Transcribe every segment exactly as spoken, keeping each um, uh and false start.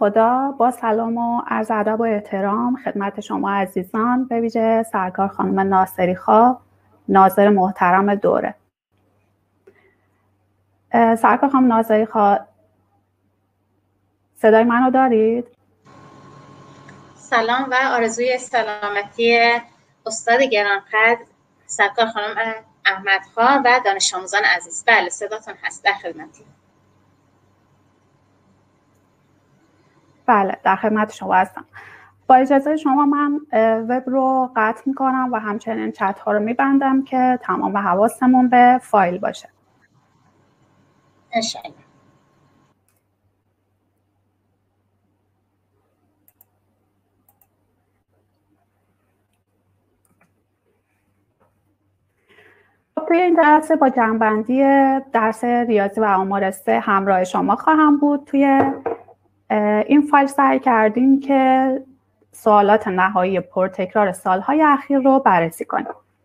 خدا، با سلام و عرض ادب و احترام خدمت شما عزیزان، به ویژه سرکار خانم ناصری خواه، ناظر محترم دوره. سرکار خانم ناصری خواه، صدای منو دارید؟ سلام و آرزوی سلامتی استاد گرانقدر سرکار خانم احمدخواه و دانش آموزان عزیز. بله صداتون هست، در خدمتی. بله در خدمت شما هستم. با اجازه شما من وب رو قطع میکنم و همچنین چت ها رو میبندم که تمام حواسمون به فایل باشه. انشاءالله. توی این درس با جمع‌بندی درس ریاضی و آمار سه همراه شما خواهم بود. توی این فایل سعی کردیم که سوالات نهایی پرتکرار سالهای اخیر رو بررسی کنیم.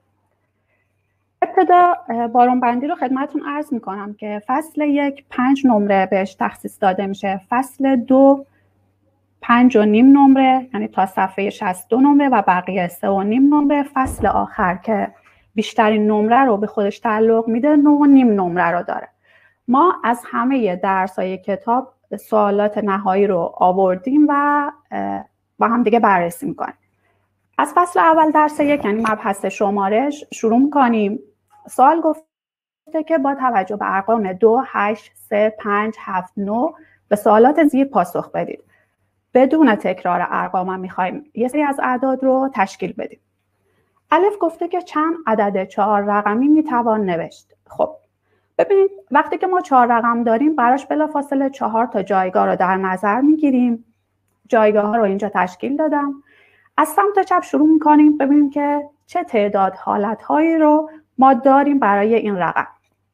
ابتدا بارونبندی رو خدمتتون عرض میکنم که فصل یک پنج نمره بهش تخصیص داده میشه، فصل دو پنج و نیم نمره یعنی تا صفحه شصت و دو نمره و بقیه سه و نیم نمره. فصل آخر که بیشترین نمره رو به خودش تعلق میده نه و نیم نمره رو داره. ما از همه درس‌های کتاب سوالات نهایی رو آوردیم و با هم دیگه بررسی میکنیم. از فصل اول درس یک یعنی مبحث شمارش شروع میکنیم. سوال گفته که با توجه به ارقام دو، هشت، سه، پنج، هفت، نه به سوالات زیر پاسخ بدید. بدون تکرار ارقام هم میخوایم یه سری از اعداد رو تشکیل بدیم. الف گفته که چند عدد چهار رقمی میتوان نوشت. خب ببینید وقتی که ما چهار رقم داریم براش بلافاصله چهار تا جایگاه رو در نظر میگیریم. جایگاه ها رو اینجا تشکیل دادم. از سمت چپ شروع میکنیم ببینیم که چه تعداد حالت هایی رو ما داریم برای این رقم.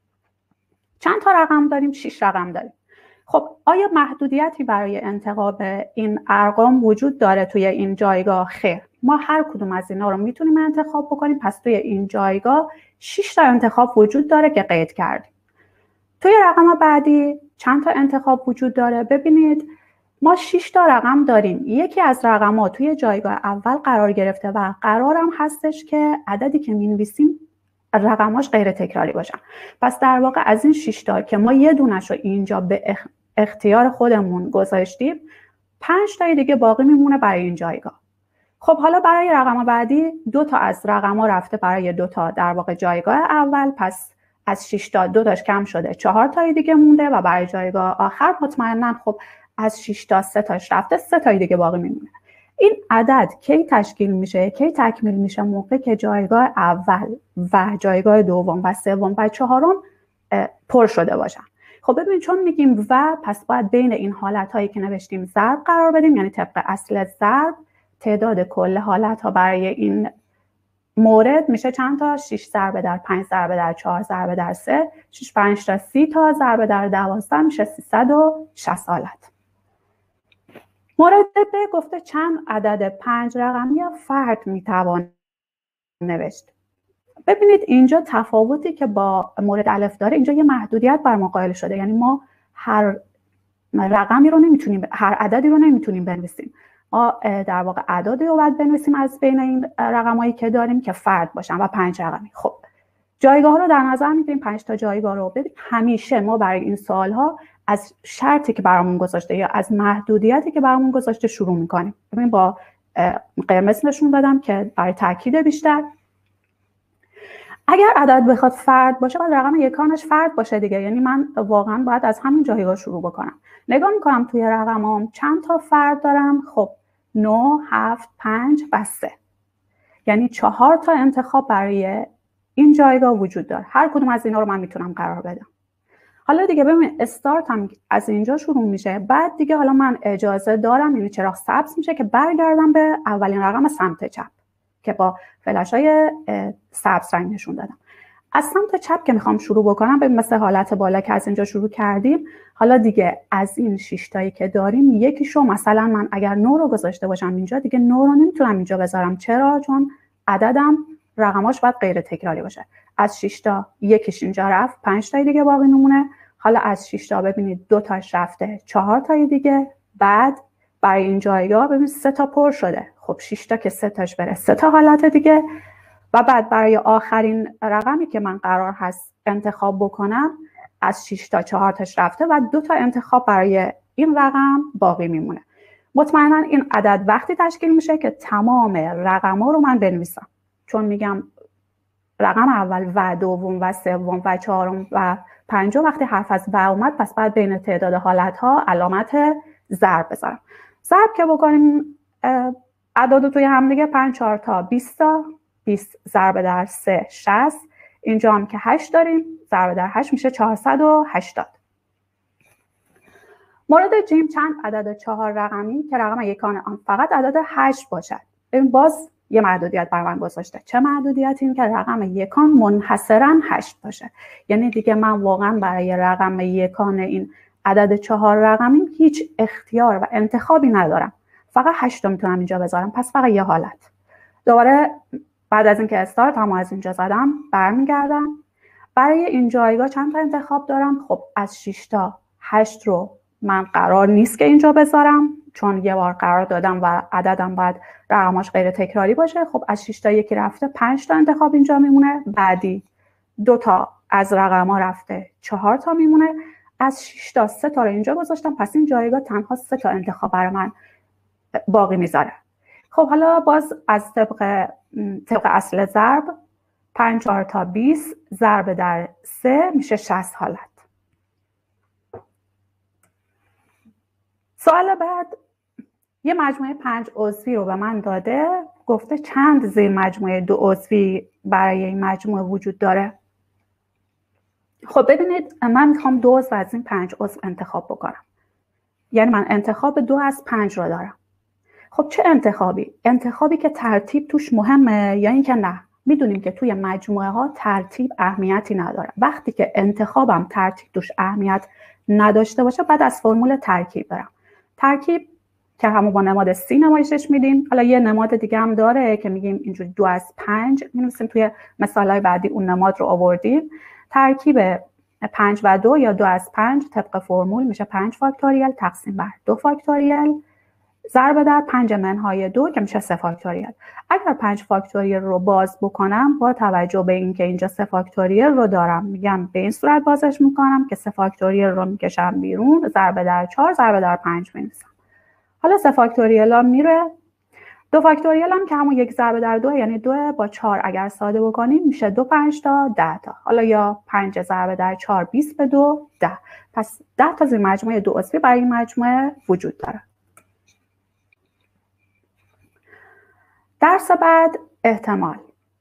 چند تا رقم داریم؟ شش رقم داریم. خب آیا محدودیتی برای انتخاب این ارقام وجود داره توی این جایگاه؟ خیر. ما هر کدوم از اینا رو میتونیم انتخاب بکنیم. پس توی این جایگاه شش تا انتخاب وجود داره که قید کردیم. توی رقم بعدی چند تا انتخاب وجود داره؟ ببینید ما شش تا رقم داریم. یکی از رقم‌ها توی جایگاه اول قرار گرفته و قرارم هستش که عددی که می‌نویسیم رقماش غیر تکراری باشن. پس در واقع از این شش تا که ما یه دونش رو اینجا به اختیار خودمون گذاشتیم، پنج تا دیگه باقی میمونه برای این جایگاه. خب حالا برای رقم بعدی دو تا از رقم‌ها رفته برای دو تا در واقع جایگاه اول، پس از شش تا دو تاش کم شده، چهار تا دیگه مونده و برای جایگاه آخر مطمئناً خب از شش تا سه تاش رفته، سه تا دیگه باقی میمونه. این عدد کی تشکیل میشه، کی تکمیل میشه؟ موقعی که جایگاه اول و جایگاه دوم و سوم و چهارم پر شده باشن. خب ببینید چون میگیم و پس باید بین این حالت‌هایی که نوشتیم ضرب قرار بدیم، یعنی طبق اصل ضرب تعداد کل حالت‌ها برای این مورد میشه چند تا؟ شش ضرب در پنج ضرب در چهار ضرب در سه، شش پنج تا سی تا ضرب در دوازده میشه سیصد و شصت حالت. مورد ب گفته چند عدد پنج رقمی یا فرد میتوان نوشت. ببینید اینجا تفاوتی که با مورد الف داره، اینجا یه محدودیت بر ما قائل شده، یعنی ما هر رقمی رو نمیتونیم، هر عددی رو نمیتونیم بنویسیم. ما در واقع اعدادی رو باید بنویسیم از بین این رقمایی که داریم که فرد باشن و پنج رقمی. خب جایگاه رو در نظر میگیریم، پنج تا جایگاه رو. ببین همیشه ما برای این سوال ها از شرطی که برامون گذاشته یا از محدودیتی که برامون گذاشته شروع میکنیم. ببین با قرمز نشون دادم که برای تاکید بیشتر. اگر عدد بخواد فرد باشه باید رقم یکانش فرد باشه دیگه، یعنی من واقعا باید از همین جایگاه شروع بکنم. نگاه میکنم توی رقمام چند تا فرد دارم. خب نه، هفت، پنج و سه، یعنی چهار تا انتخاب برای این جایگاه وجود داره. هر کدوم از اینا رو من میتونم قرار بدم. حالا دیگه ببین استارت هم از اینجا شروع میشه. بعد دیگه حالا من اجازه دارم، یعنی چراغ سبز میشه که برگردم به اولین رقم سمت چپ که با فلشای سبز رنگ نشون دادم. از سمت چپ که میخوام شروع بکنم، به مثل حالت بالا که از اینجا شروع کردیم، حالا دیگه از این شش تایی که داریم یکیشو مثلا من اگر نه رو گذاشته باشم اینجا، دیگه نه رو نمیتونم اینجا بذارم. چرا؟ چون عددم رقماش باید غیر تکراری باشه. از شش تا یکیش اینجا رفت، پنج تا دیگه باقی میمونه. حالا از شش تا ببینید دو تاش رفته، چهار تا دیگه، بعد برای این جایگاه ببینید سه تا پر شده. خب شش تا که سه تاش بره سه تا حالت دیگه، و بعد برای آخرین رقمی که من قرار هست انتخاب بکنم از شش تا چهار تاش رفته و دو تا انتخاب برای این رقم باقی میمونه. مطمئنا این عدد وقتی تشکیل میشه که تمام رقم‌ها رو من بنویسم، چون میگم رقم اول و دوم و سوم و چهارم و پنجم وقتی حرف از و اومد پس بعد بین تعداد حالت‌ها علامت ضرب بذارم. ضرب که بکنیم اعداد توی هم دیگه پنج چهار تا بیست تا، بیست ضرب در سه شصت، اینجا هم که هشت داریم ضرب در هشت میشه چهارصد و هشتاد. مورد جیم چند عدد چهار رقمی که رقم یکان آن فقط عدد هشت باشد. این باز یه محدودیت بر من گذاشته. چه محدودیتی؟ این که رقم یکان منحصراً هشت باشه. یعنی دیگه من واقعا برای رقم یکان این عدد چهار رقمی هیچ اختیار و انتخابی ندارم. فقط هشت رو میتونم اینجا بذارم. پس فقط یه حالت. دوباره بعد از اینکه استارت هم از اینجا زدم برمیگردم. برای این جایگاه چند تا انتخاب دارم؟ خب از شش تا هشت رو من قرار نیست که اینجا بذارم، چون یه بار قرار دادم و عددم باید رقماش غیر تکراری باشه. خب از شش تا یکی رفته پنج تا انتخاب اینجا میمونه. بعدی دو تا از رقم‌ها رفته چهار تا میمونه. از شش تا سه تا رو اینجا گذاشتم، پس این جایگاه تنها سه تا انتخاب برای من باقی میذاره. خب حالا باز از طبق طبق اصل ضرب پنج چهار تا بیست ضرب در سه میشه شصت حالت. سوال بعد یه مجموعه پنج عضوی رو به من داده، گفته چند زیر مجموعه دو عضوی برای این مجموعه وجود داره. خب ببینید من میخوام دو عضو از این پنج عضو انتخاب بکنم، یعنی من انتخاب دو از پنج رو دارم. خب چه انتخابی؟ انتخابی که ترتیب توش مهمه یا اینکه نه؟ میدونیم که توی مجموعه ها ترتیب اهمیتی نداره. وقتی که انتخابم ترتیب توش اهمیت نداشته باشه بعد از فرمول ترکیب برم. ترکیب که همون با نماد سی نمایشش میدیم. حالا یه نماد دیگه هم داره که میگیم اینجوری دو از پنج می‌نویسیم، توی مثالهای بعدی اون نماد رو آوردیم. ترکیب پنج و دو یا دو از پنج طبق فرمول میشه پنج فاکتوریال تقسیم بر دو فاکتوریال ضرب در پنج منهای دو که میشه سه فاکتوریال. اگر پنج فاکتوریال رو باز بکنم با توجه به اینکه اینجا سه فاکتوریال رو دارم میگم به این صورت بازش میکنم که سه فاکتوریال رو میکشم بیرون، ضرب در چهار ضرب در پنج مینویسم. حالا سه فاکتوریال ها میره، دو فاکتوریال هم که همون یک ضرب در دو یعنی دو با چهار اگر ساده بکنیم میشه دو پنج تا ده تا. حالا یا پنج ضرب در چهار بیست به دو ده. پس ده تا زیر مجموعه دو عضوی برای این مجموعه وجود داره. درس بعد احتمال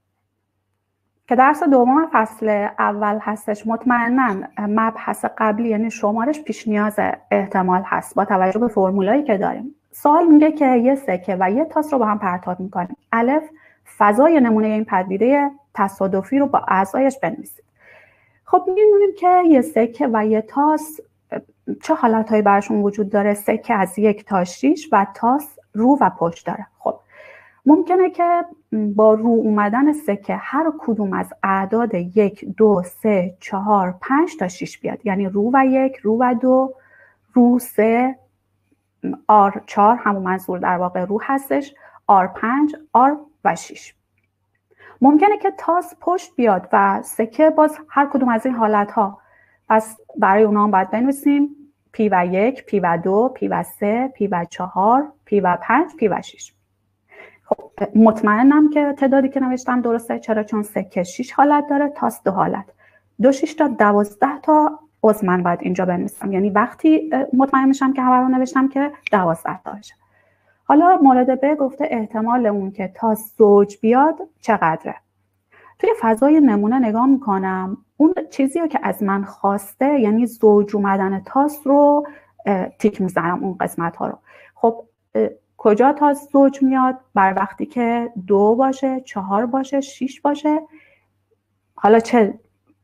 که درس دوم فصل اول هستش. مطمئناً مبحث قبلی یعنی شمارش پیش نیاز احتمال هست با توجه به فرمولایی که داریم. سوال میگه که یه سکه و یه تاس رو با هم پرتاب میکنیم. الف فضای نمونه این پدیده تصادفی رو با اعضایش بنویسید. خب میدونیم که یه سکه و یه تاس چه حالتهایی براشون وجود داره. سکه از یک تا شش و تاس رو و پشت داره. خب ممکنه که با رو اومدن سکه هر کدوم از اعداد یک، دو، سه، چهار، پنج تا شش بیاد. یعنی رو و یک، رو و دو، رو سه، آر چهار همون منظور در واقع رو هستش، آر پنج، آر و شش. ممکنه که تاس پشت بیاد و سکه باز هر کدوم از این حالت ها. پس برای اونا هم باید بنویسیم پی و یک، پی و دو، پی و سه، پی و چهار، پی و پنج، پی و شش. خب مطمئنم که تعدادی که نوشتم درسته. چرا؟ چون سکه شش حالت داره، تاس دو حالت. دو شش تا دوازده تا عضو من باید اینجا بنویسم. یعنی وقتی مطمئن میشم که همه رو نوشتم که دوازده تا بشه. حالا مورد ب گفته احتمال اون که تاس زوج بیاد چقدره. توی فضای نمونه نگاه میکنم اون چیزی رو که از من خواسته یعنی زوج اومدن تاس رو تیک میزنم اون قسمت ها رو. خب کجا تاس زوج میاد؟ بر وقتی که دو باشه، چهار باشه، شش باشه. حالا چه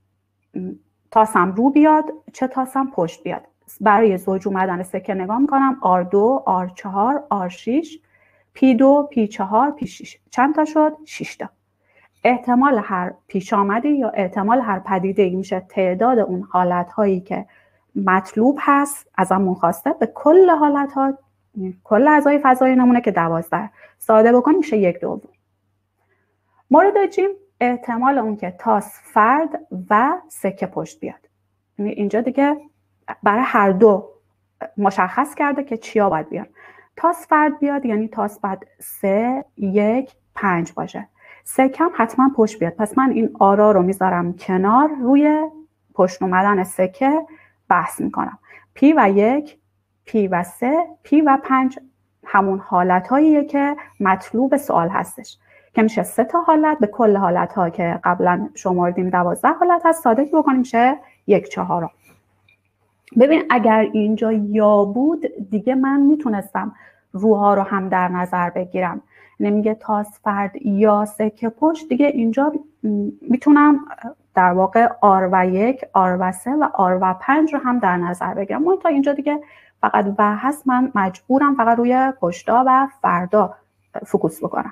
تاسم رو بیاد چه تاسم پشت بیاد. برای زوج اومدن سکه نگاه میکنم آر دو، آر چهار، آر شش، پی دو، پی چهار، پی شش. چند تا شد؟ شش تا. احتمال هر پیش آمدی یا احتمال هر پدیده‌ای میشه تعداد اون حالت هایی که مطلوب هست ازمون خواسته به کل حالت ها کل اعضای فضای نمونه که دوازده، ساده بکنیم میشه یک دوم. مورد جیم احتمال اون که تاس فرد و سکه پشت بیاد. یعنی اینجا دیگه برای هر دو مشخص کرده که چیا باید بیان. تاس فرد بیاد یعنی تاس باید سه، یک، پنج باشه. سکه هم حتما پشت بیاد. پس من این آرا رو میذارم کنار، روی پشت اومدن سکه بحث میکنم. پی و یک، پی و سه، پی و پنج همون حالت هاییه که مطلوب سوال هستش که میشه سه تا حالت به کل حالت ها که قبلا شمردیم دوازده حالت هست، ساده بکنیم میشه یک چهارم. ببین اگر اینجا یا بود دیگه من میتونستم روها رو هم در نظر بگیرم. نمیگه تاس فرد یا سکه پشت، دیگه اینجا میتونم در واقع آر و یک، آر و سه و آر و پنج رو هم در نظر بگیرم. من تا اینجا دیگه فقط و هست، من مجبورم فقط روی پشتا و فردا فوکوس بکنم.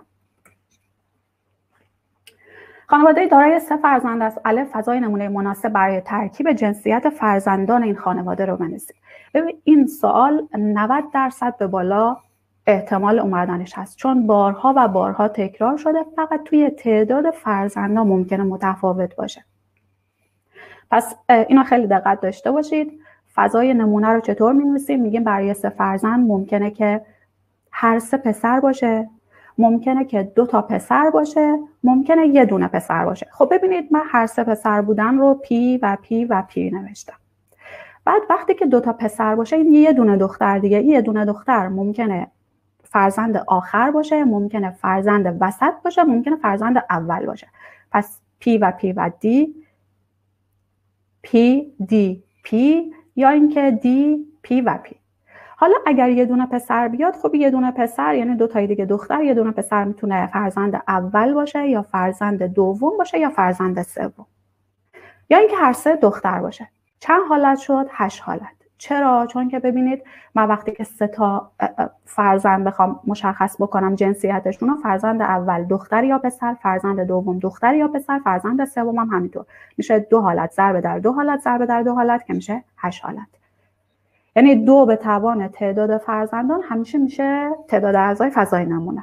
خانواده دارای سه فرزند است. الف فضای نمونه مناسب برای ترکیب جنسیت فرزندان این خانواده رو بنویسید. ببین این سوال نود درصد به بالا احتمال اومدنش هست، چون بارها و بارها تکرار شده، فقط توی تعداد فرزندان ممکنه متفاوت باشه. پس اینو خیلی دقت داشته باشید. فضای نمونه رو چطور می‌نویسیم؟ میگیم برای سه فرزند ممکنه که هر سه پسر باشه، ممکنه که دو تا پسر باشه، ممکنه یه دونه پسر باشه. خب ببینید من هر سه پسر بودن رو پی و پی و پی نوشتم. بعد وقتی که دو تا پسر باشه این یه دونه دختر دیگه، یه دونه دختر ممکنه فرزند آخر باشه، ممکنه فرزند وسط باشه، ممکنه فرزند اول باشه. پس پی و پی و دی، پی دی پی، یا اینکه دی پی و پی. حالا اگر یه دونه پسر بیاد، خب یه دونه پسر یعنی دو تای دیگه دختر، یه دونه پسر میتونه فرزند اول باشه یا فرزند دوم باشه یا فرزند سوم، یا اینکه هر سه دختر باشه. چند حالت شد؟ هشت حالت. چرا؟ چون که ببینید من وقتی که سه تا فرزند بخوام مشخص بکنم جنسیتشون رو، فرزند اول دختر یا پسر، فرزند دوم دختر یا پسر، فرزند سوم هم همینطور، میشه دو حالت ضرب در دو حالت ضرب در دو حالت که میشه هشت حالت. یعنی دو به توان تعداد فرزندان همیشه میشه تعداد اعضای فضای نمونه.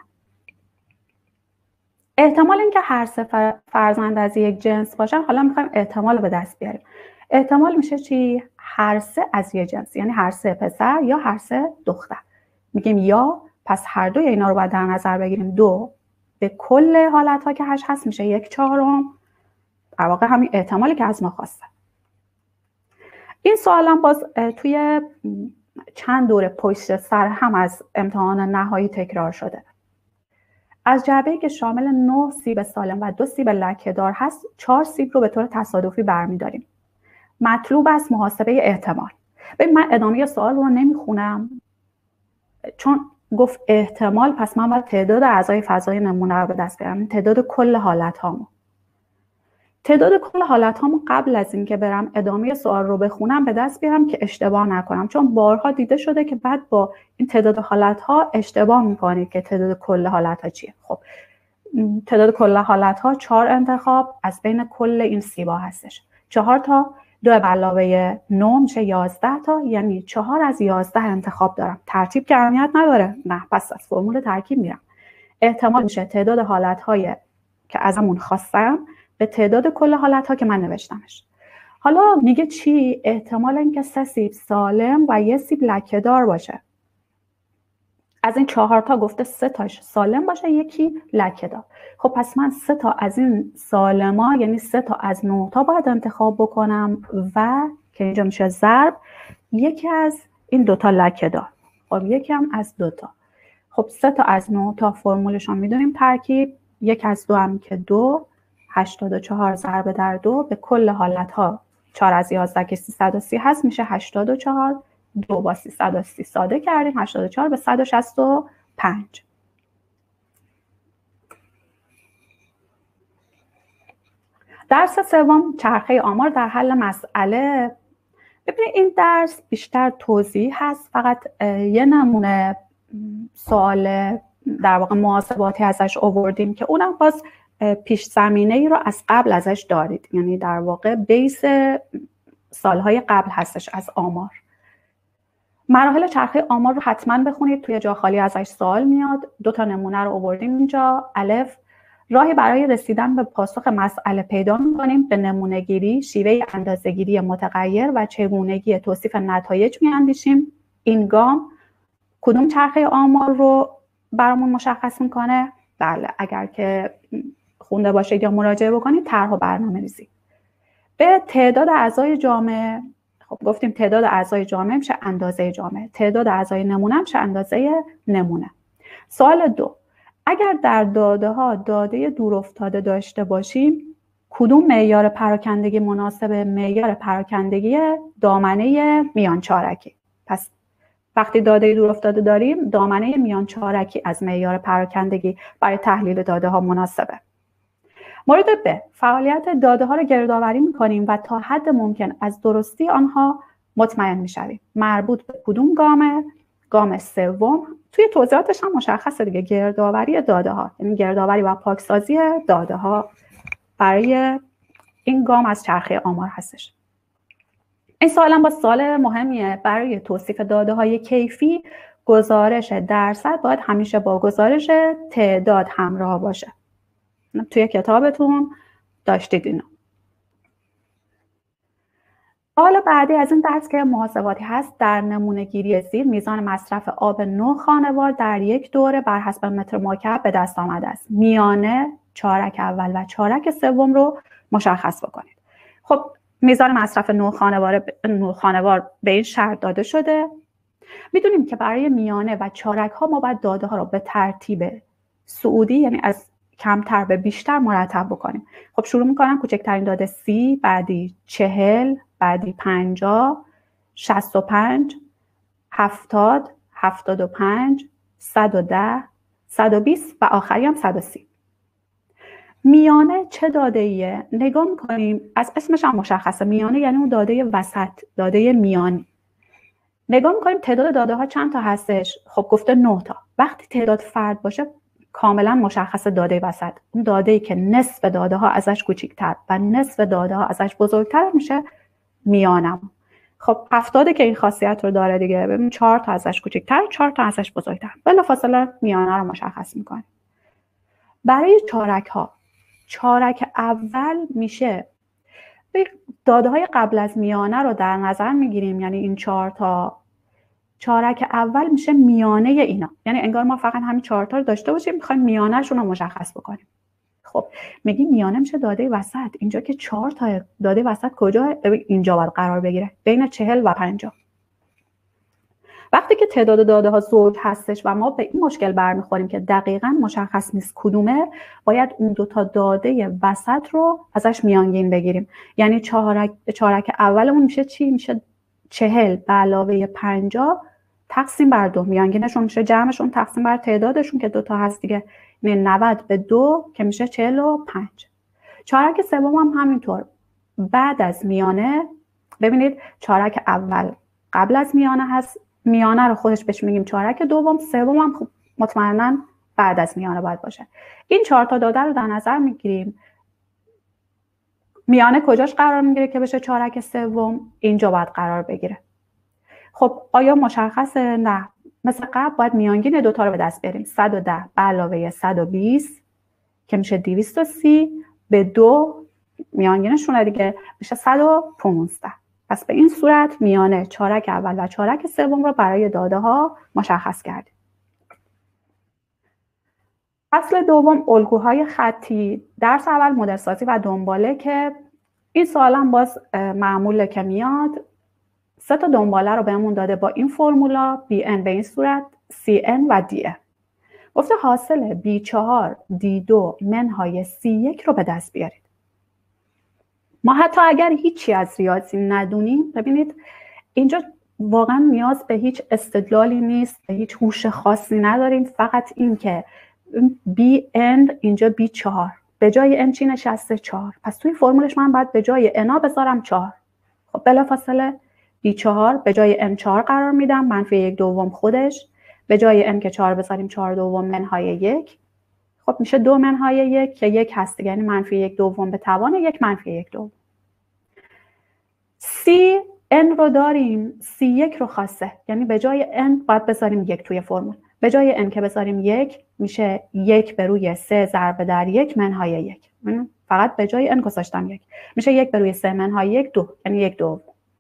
احتمال اینکه هر سه فرزند از یک جنس باشن، حالا میخوایم احتمال به دست بیاریم. احتمال میشه چی؟ هر سه از یک جنس، یعنی هر سه پسر یا هر سه دختر. میگیم یا، پس هر دوی اینا رو باید در نظر بگیریم. دو به کل حالت ها که هشت هست میشه یک چهارم. در واقع همین احتمالی که از ما خواسته. این سوال هم باز توی چند دوره پشت سر هم از امتحان نهایی تکرار شده. از جعبه‌ای که شامل نه سیب سالم و دو سیب لکه‌دار هست، چهار سیب رو به طور تصادفی برمی‌داریم. مطلوب است محاسبه احتمال. ببین من ادامه سوال رو نمیخونم چون گفت احتمال، پس من باید تعداد اعضای فضای نمونه رو به دست بیارم، تعداد کل حالت هامو. تعداد کل حالت هامو قبل از اینکه برم ادامه سوال رو بخونم به دست بیارم که اشتباه نکنم، چون بارها دیده شده که بعد با این تعداد حالت ها اشتباه میکنید که تعداد کل حالت ها چیه. خب تعداد کل حالت ها چهار انتخاب از بین کل این سیبا هستش. چهار تا دو به علاوه نه میشه یازده تا، یعنی چهار از یازده انتخاب دارم. ترتیب که اهمیت نداره، نه پس از فرمول ترکیب میرم. احتمال میشه تعداد حالت های که ازمون خواستم به تعداد کل حالت ها که من نوشتمش. حالا میگه چی؟ احتمال اینکه سه سیب سالم و یه سیب لکه‌دار باشه. از این چهار تا گفته سه تاش سالم باشه، یکی لکه‌دار. خب پس من سه تا از این سالما، یعنی سه تا از نه تا باید انتخاب بکنم و که اینجا میشه ضرب یکی از این دوتا لکه‌دار. خب یکی هم از دوتا. خب سه تا از نه تا فرمولشون میدونیم ترکیب، یک از دو هم که دو، هشتاد و چهار ضرب در دو به کل حالت ها چهار از یازده که سیصد و سی هست میشه هشتاد و چهار. دو با سیصد و سی ساده کردیم، هشتاد و چهار به صد و شصت و پنج. درس سوم چرخه آمار در حل مسئله. ببینید این درس بیشتر توضیح هست، فقط یه نمونه سوال در واقع محاسباتی ازش آوردیم که اونم باز پیش زمینه ای رو از قبل ازش دارید، یعنی در واقع بیس سالهای قبل هستش از آمار. مراحل چرخه آمار رو حتما بخونید، توی جا خالی ازش سوال میاد. دو تا نمونه رو آوردیم اینجا. الف، راهی برای رسیدن به پاسخ مسئله پیدا می‌کنیم. به نمونه گیری، شیوه اندازه‌گیری متغیر و چگونگی توصیف نتایج می‌اندیشیم. این گام کدوم چرخه آمار رو برامون مشخص میکنه؟ بله، اگر که خونده باشید یا مراجعه بکنید، طرح و برنامه‌ریزی. به تعداد اعضای جامعه، خب گفتیم تعداد اعضای جامعه میشه اندازه جامعه، تعداد اعضای نمونه میشه اندازه نمونه. سوال دو، اگر در داده ها داده دور افتاده داشته باشیم، کدوم معیار پراکندگی مناسب معیار پراکندگی دامنه میان چارکی؟ پس وقتی داده دور افتاده داریم، دامنه میان چارکی از معیار پراکندگی برای تحلیل داده ها مناسبه. مورد ب، فعالیت داده ها رو گردآوری می‌کنیم و تا حد ممکن از درستی آنها مطمئن می‌شویم. مربوط به کدوم گامه؟ گام سوم. توی توضیحاتش هم مشخصه دیگه، گردآوری داده ها، یعنی گردآوری و پاکسازی داده ها برای این گام از چرخه آمار هستش. این سوال هم با سوال مهمیه. برای توصیف داده های کیفی، گزارش درصد باید همیشه با گزارش تعداد همراه باشه. توی کتابتون داشتید اینو. سوال بعدی از این درس که محاسباتی هست، در نمونه گیری زیر میزان مصرف آب نه خانوار در یک دوره بر حسب متر مکعب به دست آمده است. میانه چارک اول و چارک سوم رو مشخص بکنید. خب میزان مصرف نه خانوار نه خانوار به این شرط داده شده. میدونیم که برای میانه و چارک ها ما باید داده ها رو به ترتیب صعودی، یعنی از کمتر به بیشتر مرتب بکنیم. خب شروع میکنم کوچکترین داده سی، بعدی چهل، بعدی پنجاه، شصت و پنج، هفتاد، هفتاد و پنج، صد و ده، صد و بیست و آخری هم صد و سی. میانه چه داده ایه؟ نگاه میکنیم، از اسمش هم مشخصه، میانه یعنی اون داده وسط، داده میانی. نگاه میکنیم تعداد داده ها چند تا هستش. خب گفته نه تا. وقتی تعداد فرد باشه کاملا مشخص داده وسط. اون داده ای که نصف داده ها ازش کوچیک‌تر و نصف داده ها ازش بزرگتر میشه میانم. خب هفتاده که این خاصیت رو داره دیگه، ببین چهار تا ازش کوچیک‌تر، چهار تا ازش بزرگتر، بلافاصله میانه رو مشخص میکنه. برای چارک ها، چارک اول میشه داده های قبل از میانه رو در نظر میگیریم، یعنی این چهار تا، چارک اول میشه میانه اینا، یعنی انگار ما فقط همین چهار تا رو داشته باشیم میخوایم میانهشون رو مشخص بکنیم. خب میگیم میانه میشه داده وسط. اینجا که چهار تا داده وسط کجا؟ اینجا باید قرار بگیره، بین چهل و پنجاه. وقتی که تعداد داده ها زوج هستش و ما به این مشکل برمیخوریم که دقیقاً مشخص نیست کدومه، باید اون دو تا داده وسط رو ازش میانگین بگیریم. یعنی چهارک چهارک اولمون میشه چی؟ میشه چهل به علاوه پنجاه تقسیم بر دو. میانگینشون میشه جمعشون تقسیم بر تعدادشون که دو تا هست دیگه، یعنی نود به دو که میشه چهل و پنج. چهارک سوم هم همینطور. بعد از میانه، ببینید چهارک اول قبل از میانه هست، میانه رو خودش بهش میگیم چهارک دوم، سوم هم خب مطمئنا بعد از میانه باید باشه. این چهار تا داده رو در نظر میگیریم. میانه کجاش قرار میگیره که بشه چهارک سوم؟ اینجا باید قرار بگیره. خب آیا مشخصه؟ نه. مثل قبل باید میانگین دوتا رو به دست بیاریم. صد و ده به علاوه صد و بیست که میشه دویست و سی به دو، میانگینشونه دیگه، میشه صد و پانزده. پس به این صورت میانه چهارک اول و چهارک سوم رو برای داده ها مشخص کردیم. فصل دوم، الگوهای خطی. درس اول مدل سازی و دنباله، که این سوال هم باز معموله که میاد. سه تا دنباله رو بهمون داده با این فرمولا، بی ان به این صورت، سی ان و دی ان. گفته حاصل بی چهار دی دو منهای سی یک رو به دست بیارید. ما حتی اگر هیچی از ریاضی ندونیم، ببینید اینجا واقعا نیاز به هیچ استدلالی نیست، به هیچ هوش خاصی نداریم، فقط این که بی ان اینجا بی چهار، به جای ان چی نشسته؟ چهار. پس توی فرمولش من باید به جای انا بذارم چهار. خب بلافاصله بی چهار به جای ان چهار قرار میدم، منفی یک دوم خودش، به جای ان که چهار بذاریم چهار دوم منهای یک، خب میشه دو منهای یک که یک هست، یعنی منفی یک دوم به توان یک منفی یک دوم. سی n رو داریم، سی یک رو خواسته، یعنی به جای n باید بذاریم یک توی فرمول. به جای n که بذاریم یک میشه یک به روی سه ضرب در یک منهای یک. فقط به جای n گذاشتم یک، میشه یک به روی سه منهای یک دو، یعنی یک دوم.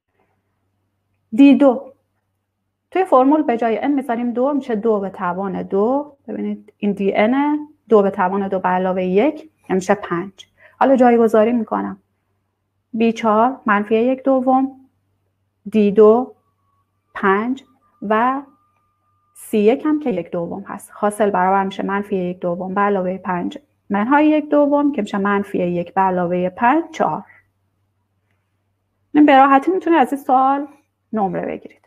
دی دو توی فرمول به جای n میذاریم دو، میشه دو به توان دو. ببینید این دی n، دو به توان دو به علاوه یک میشه پنج. حالا جایگذاری میکنم. بی چهار منفی یک دوم، دی دو پنج و سی یک هم که یک دوم هست. حاصل برابر میشه منفی یک دوم به علاوه پنج منهای یک دوم که میشه منفی یک به علاوه پنج چهار. این به راحتی میتونید از این سوال نمره بگیرید.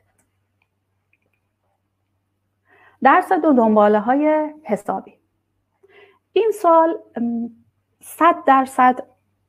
درس دو دنباله های حسابی. این سوال صد درصد،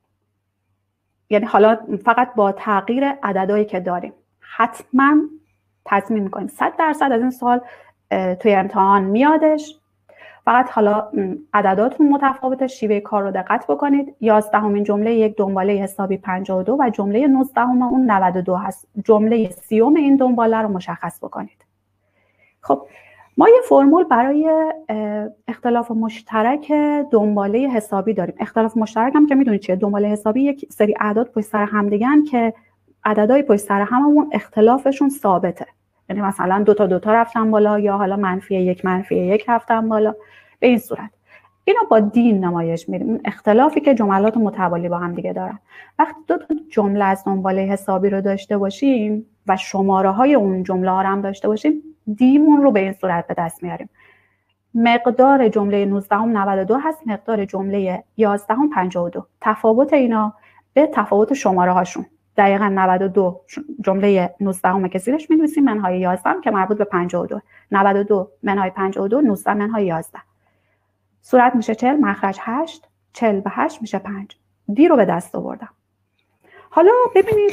یعنی حالا فقط با تغییر عددهایی که داریم حتما تضمین میکنیم صد درصد از این سوال توی امتحان میادش. فقط حالا عدداتون متفاوته، شیوه کار رو دقت بکنید. یازدهمین جمله یک دنباله حسابی پنجاه و دو و جمله نوزدهم اون نود و دو هست. جمله سیوم این دنباله رو مشخص بکنید. خب ما یه فرمول برای اختلاف مشترک دنباله حسابی داریم. اختلاف مشترک هم که میدونید چیه؟ دنباله حسابی یک سری اعداد پشت سر هم دیگه‌ن که عددهای پشت سر هممون اختلافشون ثابته. یعنی مثلا دو تا دو تا رفتن بالا یا حالا منفی یک منفی یک رفتن بالا. به این صورت اینا با دین نمایش میدیم، اون اختلافی که جملات متوالی با هم دیگه دارن. وقتی دو تا جمله از دنباله حسابی رو داشته باشیم و شماره های اون جمله ها رو هم داشته باشیم، دیمون رو به این صورت به دست میاریم. مقدار جمله نوزدهم نود و دو هست، مقدار جمله یازدهم پنجاه و دو. تفاوت اینا به تفاوت شماره هاشون. دقیقاً نود و دو جمله نوزدهم که زیرش می‌نویسیم منهای یازده که مربوط به پنجاه و دو. نود و دو منهای پنجاه و دو، نوزده منهای یازده. صورت میشه چهل، مخرج هشت، چهل به هشت میشه پنج. دی رو به دست آوردم. حالا ببینید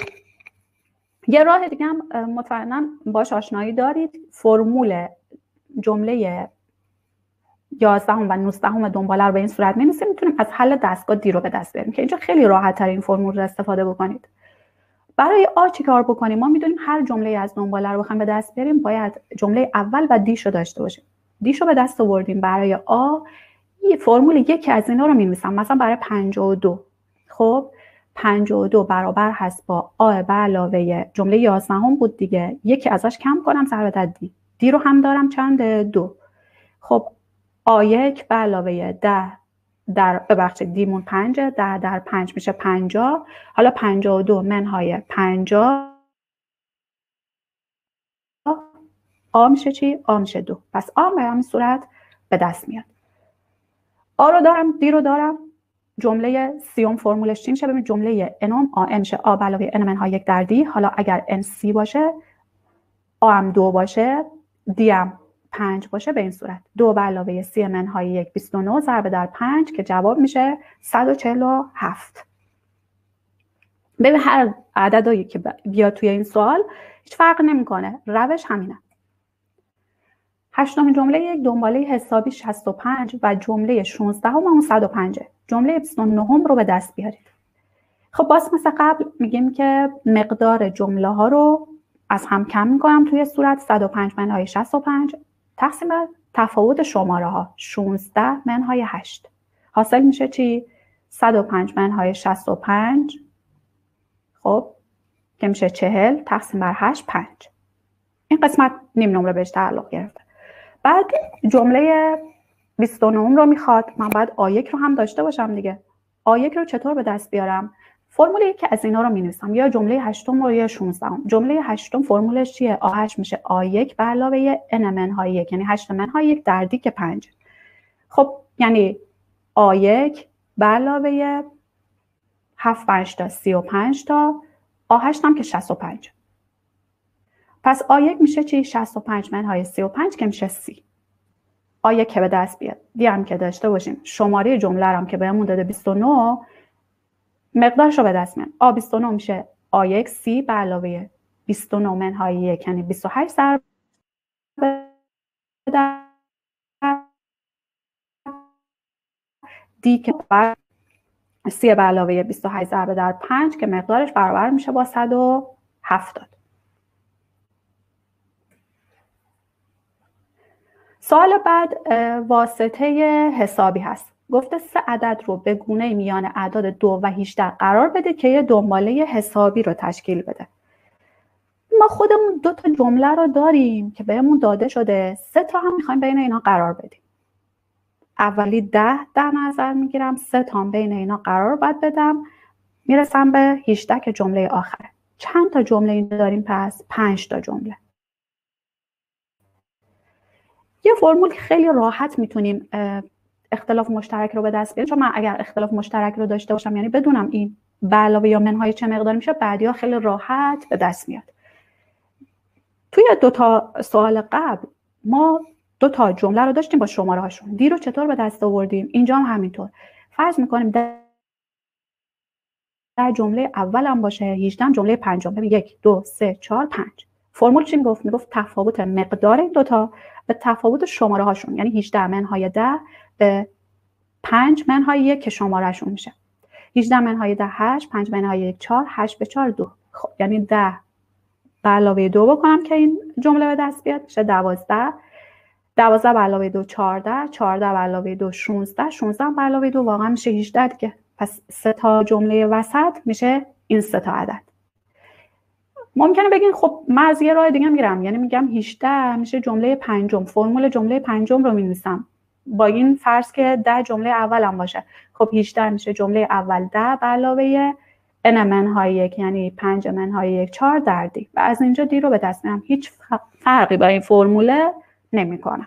یه راه دیگه هم مطمئنا باش آشنایی دارید. فرمول جمله یازدهم و نوزدهم دنباله رو به این صورت می‌نویسیم. میتونیم از حل دستگاه دی رو به دست بیاریم که اینجا خیلی راحت تر این فرمول رو استفاده بکنید. برای آ چی کار بکنیم؟ ما میدونیم هر جمله از دنباله رو بخوایم به دست بیاریم باید جمله اول و دیش رو داشته باشیم. دیش رو به دست آوردیم. برای آ یه فرمول یکی از اینا رو می‌نویسم. مثلا برای پنجاه و دو، خب پنجاه و دو برابر هست با آ به علاوه جمله یازدهم بود دیگه، یکی ازش کم کنم ضرب در دی. دی رو هم دارم چند؟ دو. خب آ یک به علاوه ده در ببخشید دیمون پنج، ده در پنج میشه پنجاه. حالا پنجاه و دو منهای پنجاه آ میشه چی؟ آ میشه دو. پس آ به همین صورت به دست میاد. آ رو دارم، دی رو دارم. جمله سیوم فرمولش چی میشه؟ ببینید جمله انوم آ ان شه آ به علاوه ان منهای یک در دی. حالا اگر ان سی باشه، آ هم دو باشه، دی هم پنج باشه، به این صورت دو به علاوه سی منهای یک بیست و نه ضرب در پنج که جواب میشه صد و چهل و هفت. ببین هر عددی که بیاد توی این سوال هیچ فرق نمیکنه، روش همینه. هشتمین جمله یک دنباله حسابی شصت و پنج و جمله شانزدهم اون صد و پنج. جمله بیست و نه رو به دست بیارید. خب باز مثل قبل میگیم که مقدار جمله ها رو از هم کم میکنم توی صورت صد و پنج منهای شصت و پنج تقسیم بر تفاوت شماره ها شانزده منهای هشت. حاصل میشه چی؟ صد و پنج منهای شصت و پنج خب که میشه چهل تقسیم بر هشت پنج. این قسمت نیم نمره بهش تعلق گرفته. بعد جمله بیست و نه رو میخواد. من باید آ یک رو هم داشته باشم دیگه. آ یک رو چطور به دست بیارم؟ فرمول یکی از اینا رو می‌نویسم، یا جمله هشتم رو یا شانزدهم. جمله هشتم فرمولش چیه؟ آ هشت میشه آ یک به علاوه ان منهای یک، یعنی هشت منهای یک در دی که پنج. خب یعنی آ یک به علاوه هفت پنج تا سی و پنج تا آ هشت هم که شصت و پنج. پس آ یک میشه چی؟ شصت و پنج منهای سی و پنج که میشه سی. آ یک که به دست بیاد. دی هم که داشته باشیم. شماره جمله رو هم که بهمون داده بیست و نه، مقدارش رو به دست میاد. آ بیست و نه میشه آ یک سی به علاوه بیست و نه منهای یک یعنی بیست و هشت ضرب در دی که بر سی به علاوه بیست و هشت ضرب در پنج که مقدارش برابر میشه با صد و هفتاد. سوال بعد واسطه حسابی هست. گفته سه عدد رو به گونه میان اعداد دو و هجده قرار بده که یه دنباله حسابی رو تشکیل بده. ما خودمون دو تا جمله رو داریم که بهمون داده شده، سه تا هم میخوایم بین اینا قرار بدیم. اولی ده در نظر میگیرم، سه تا هم بین اینا قرار باید بدم، میرسم به هجده که جمله آخره. چند تا جمله این داریم؟ پس پنج تا جمله. یه فرمول خیلی راحت میتونیم اختلاف مشترک رو به دست بیاریم، چون من اگر اختلاف مشترک رو داشته باشم، یعنی بدونم این به علاوه یا منهای چه مقدار میشه، بعدیا خیلی راحت به دست میاد. توی دو تا سوال قبل ما دو تا جمله رو داشتیم با شماره هاشون. دی رو چطور به دست آوردیم؟ اینجا هم همینطور. فرض میکنیم در جمله اول هم باشه، هجده جمله پنجم. ببین یک دو سه چهار پنج. فرمول چی میگفت؟ میگفت تفاوت مقدار این دوتا به تفاوت شماره هاشون، یعنی هجده منهای ده به پنج منهای یک که شماره شون میشه. هجده منهای ده هشت، پنج منهای یک چهار، هشت به چهار دو. خب یعنی ده به علاوه دو بکنم که این جمله به دست بیاد، میشه دوازده. دوازده به علاوه دو چهارده، چهارده به علاوه دو شانزده، شانزده به علاوه دو واقعا میشه هجده دیگه. پس سه تا جمله وسط میشه این سه تا عدد. ممکنه بگین خب من از یه راه دیگه میرم، یعنی میگم هجده میشه جمله پنجم، فرمول جمله پنجم رو مینویسم با این فرض که ده جمله اولم باشه. خب هجده میشه جمله اول ده به علاوه n منهای یک، یعنی پنج منهای یک چهار در دی، و از اینجا دی رو به دست میارم. هیچ فرقی با این فرموله نمی کنم.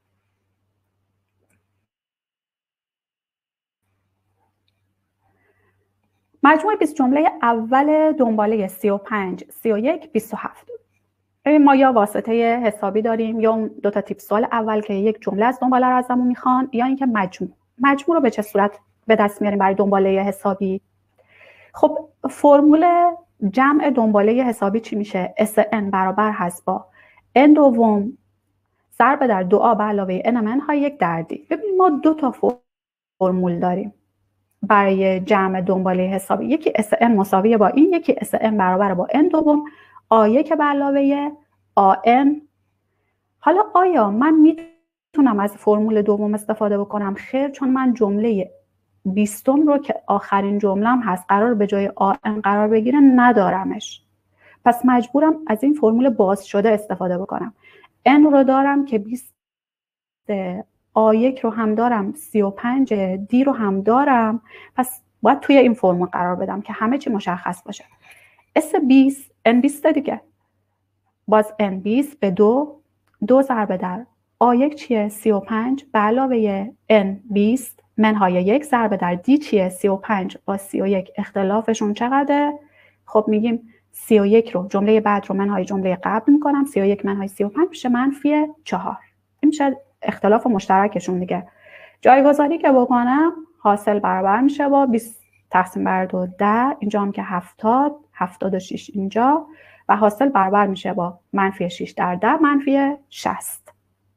مجموع بیست جمله اول دنباله سی و پنج، سی و یک، بیست و هفت. ببین ما یا واسطه حسابی داریم یا اون دو تا تیپ سوال اول که یک جمله از دنباله رو ازمون میخوان، یا اینکه مجموع. مجموع رو به چه صورت به دست میاریم برای دنباله حسابی؟ خب فرمول جمع دنباله حسابی چی میشه؟ اس ان برابر هست با n دوم ضرب در دو آ به علاوه n منهای یک در دی. ببین ما دو تا فرمول داریم برای جمع دنباله حسابی. یکی اس ان مساویه با این، یکی اس ان برابر با n دوم آ یک به علاوه آ ان. حالا آیا من میتونم از فرمول دوم استفاده بکنم؟ خیر، چون من جمله بیستم رو که آخرین جمله‌ام هست قرار به جای آ ان قرار بگیره ندارمش. پس مجبورم از این فرمول باز شده استفاده بکنم. n رو دارم که بیست، آ یک رو هم دارم سی و پنج، دی رو هم دارم. پس باید توی این فرمول قرار بدم که همه چی مشخص باشه. اس بیست n بیست دیگه، باز n بیست به دو، دو ضرب در آ یک چیه؟ سی و پنج به علاوه n بیست منهای یک ضرب در دی چیه؟ سی و پنج با سی و یک اختلافشون چقدره؟ خب میگیم سی و یک رو جمله بعد رو منهای جمله قبل میکنم، سی و یک منهای سی و پنج میشه منفی چهار. این میشه اختلاف مشترکشون دیگه. جایگذاری که بکنم حاصل برابر میشه با بیست تقسیم بر دو ده، اینجا هم که هفتاد، هفتاد و شش اینجا، و حاصل برابر میشه با منفی شش در ده، منفی شصت.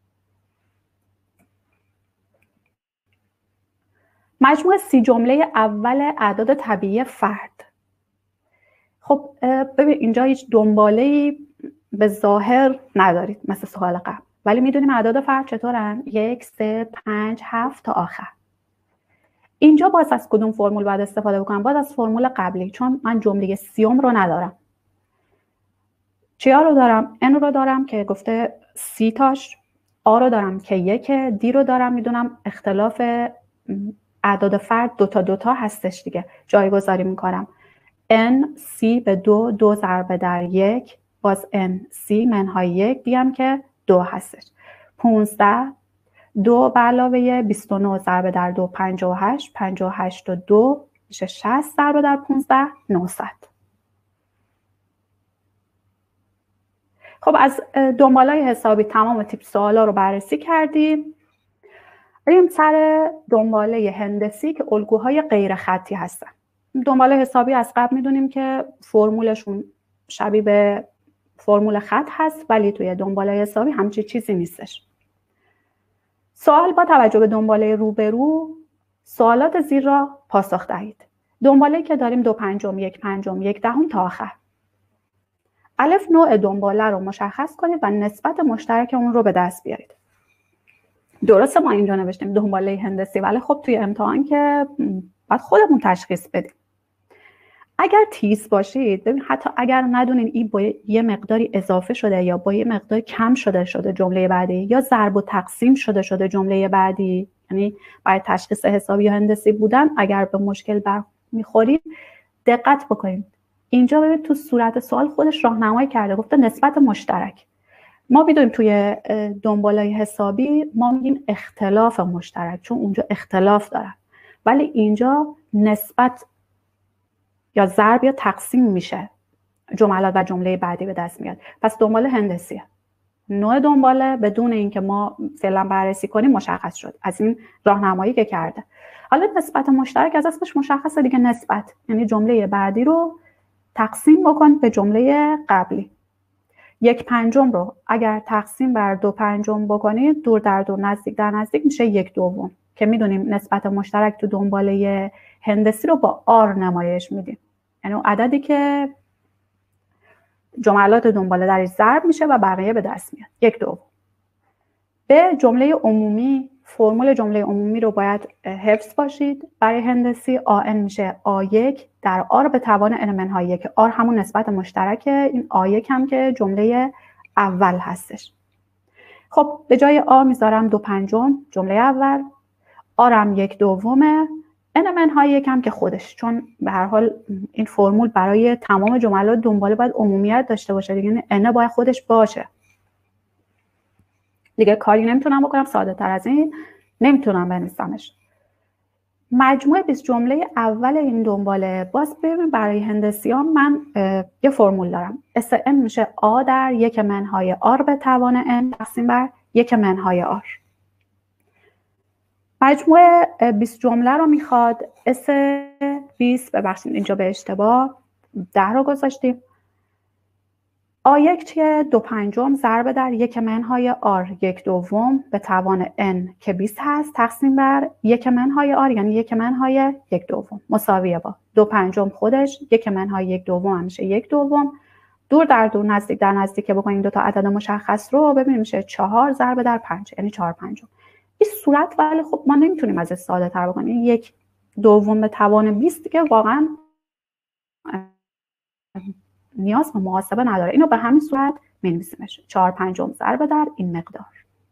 مجموع سی جمله اول اعداد طبیعی فرد. خب ببین اینجا هیچ دنباله‌ای به ظاهر ندارید مثل سوال قبل، ولی میدونیم اعداد فرد چطورن؟ یک، سه، پنج، هفت تا آخر. اینجا باز از کدوم فرمول باید استفاده بکنم؟ باز از فرمول قبلی، چون من جمله سیوم رو ندارم. چیا رو دارم؟ n رو دارم که گفته سی تاش، آ رو دارم که یک، دی رو دارم میدونم اختلاف اعداد فرد دوتا دوتا هستش دیگه، جایگذاری میکنم. n سی به دو، دو ضرب در یک، باز n سی منهای یک، دیم که دو هستش. پونزده، دو به علاوه بیست و نه ضرب در دو، پنجاه و هشت، پنجاه و هشت و دو میشه شصت ضرب در پونزده، نهصد. خب از دنبالای حسابی تمام تیپ سوالا رو بررسی کردیم. بریم سر دنباله هندسی که الگوهای غیر خطی هستن. دنباله حسابی از قبل میدونیم که فرمولشون شبیه به فرمول خط هست، ولی توی دنباله حسابی همچین چیزی نیستش. سوال با توجه به دنباله روبرو سوالات زیر را پاسخ دهید. دنباله که داریم دو پنجم، یک پنجم، یک دهم تا آخر. الف نوع دنباله رو مشخص کنید و نسبت مشترک اون رو به دست بیارید. درسته ما اینجا نوشتیم دنباله هندسی، ولی خب توی امتحان که باید خودمون تشخیص بدیم. اگر تیز باشید، ببین حتی اگر ندونین این با یه مقداری اضافه شده یا با یه مقدار کم شده شده جمله بعدی، یا ضرب و تقسیم شده شده جمله بعدی، یعنی برای تشخیص حسابی یا هندسی بودن اگر به مشکل برمیخورید دقت بکنید. اینجا ببینید تو صورت سوال خودش راهنمایی کرده، گفته نسبت مشترک. ما میدونیم توی دنباله‌های حسابی ما میگیم اختلاف مشترک، چون اونجا اختلاف داره، ولی اینجا نسبت یا ضرب یا تقسیم میشه جملات و جمله بعدی به دست میاد. پس دنباله هندسیه. نوع دنباله بدون اینکه ما فعلا بررسی کنیم مشخص شد از این راهنمایی که کرده. حالا نسبت مشترک از اسمش مشخصه دیگه، نسبت یعنی جمله بعدی رو تقسیم بکن به جمله قبلی. یک پنجم رو اگر تقسیم بر دو پنجم بکنید، دور در دور نزدیک در نزدیک میشه یک دوم، که میدونیم نسبت مشترک تو دنباله هندسی رو با آر نمایش میدیم، یعنی اون عددی که جملات دنباله درش ضرب میشه و بقیه به دست میاد، یک دوم. به جمله عمومی، فرمول جمله عمومی رو باید حفظ باشید. برای هندسی آن میشه آ یک در آر به توان ان منهای یک، آر همون نسبت مشترکه، این آ یک هم که جمله اول هستش. خب به جای آ میذارم دو پنجم جمله اول، آرم یک دومه، ان منهای یک هم که خودش، چون به هر حال این فرمول برای تمام جملات دنباله باید عمومیت داشته باشه دیگه، ان باید خودش باشه دیگه، کاری نمیتونم بکنم ساده تر از این نمیتونم بنویسمش. مجموع بیست جمله اول این دنباله، باز ببین برای هندسی ها من یه فرمول دارم، اس ان میشه آ در یک منهای آر به توان ان تقسیم بر یک منهای آر. مجموع بیست جمله رو میخواد، اس بیست، ببخشید اینجا به اشتباه ده رو گذاشتیم، آ یک چیه؟ دو پنجم ضرب در یک منهای آر یک دوم به توان n که بیست هست تقسیم بر یک منهای آر یعنی یک منهای یک دوم مساویه با دو پنجم خودش، یک منهای یک دوم هم میشه یک دوم، دور در دور نزدیک در نزدیک که بکنیم دو تا عدد مشخص رو ببینیم میشه چهار ضرب در پنج یعنی چهار پنجم. این صورت ولی خب ما نمیتونیم از ساده تر بکنیم، یک دوم به توان بیست که واقعا نیاز به محاسبه نداره، اینو به همین صورت می‌نویسیمش، چهار پنجم ضرب در این مقدار.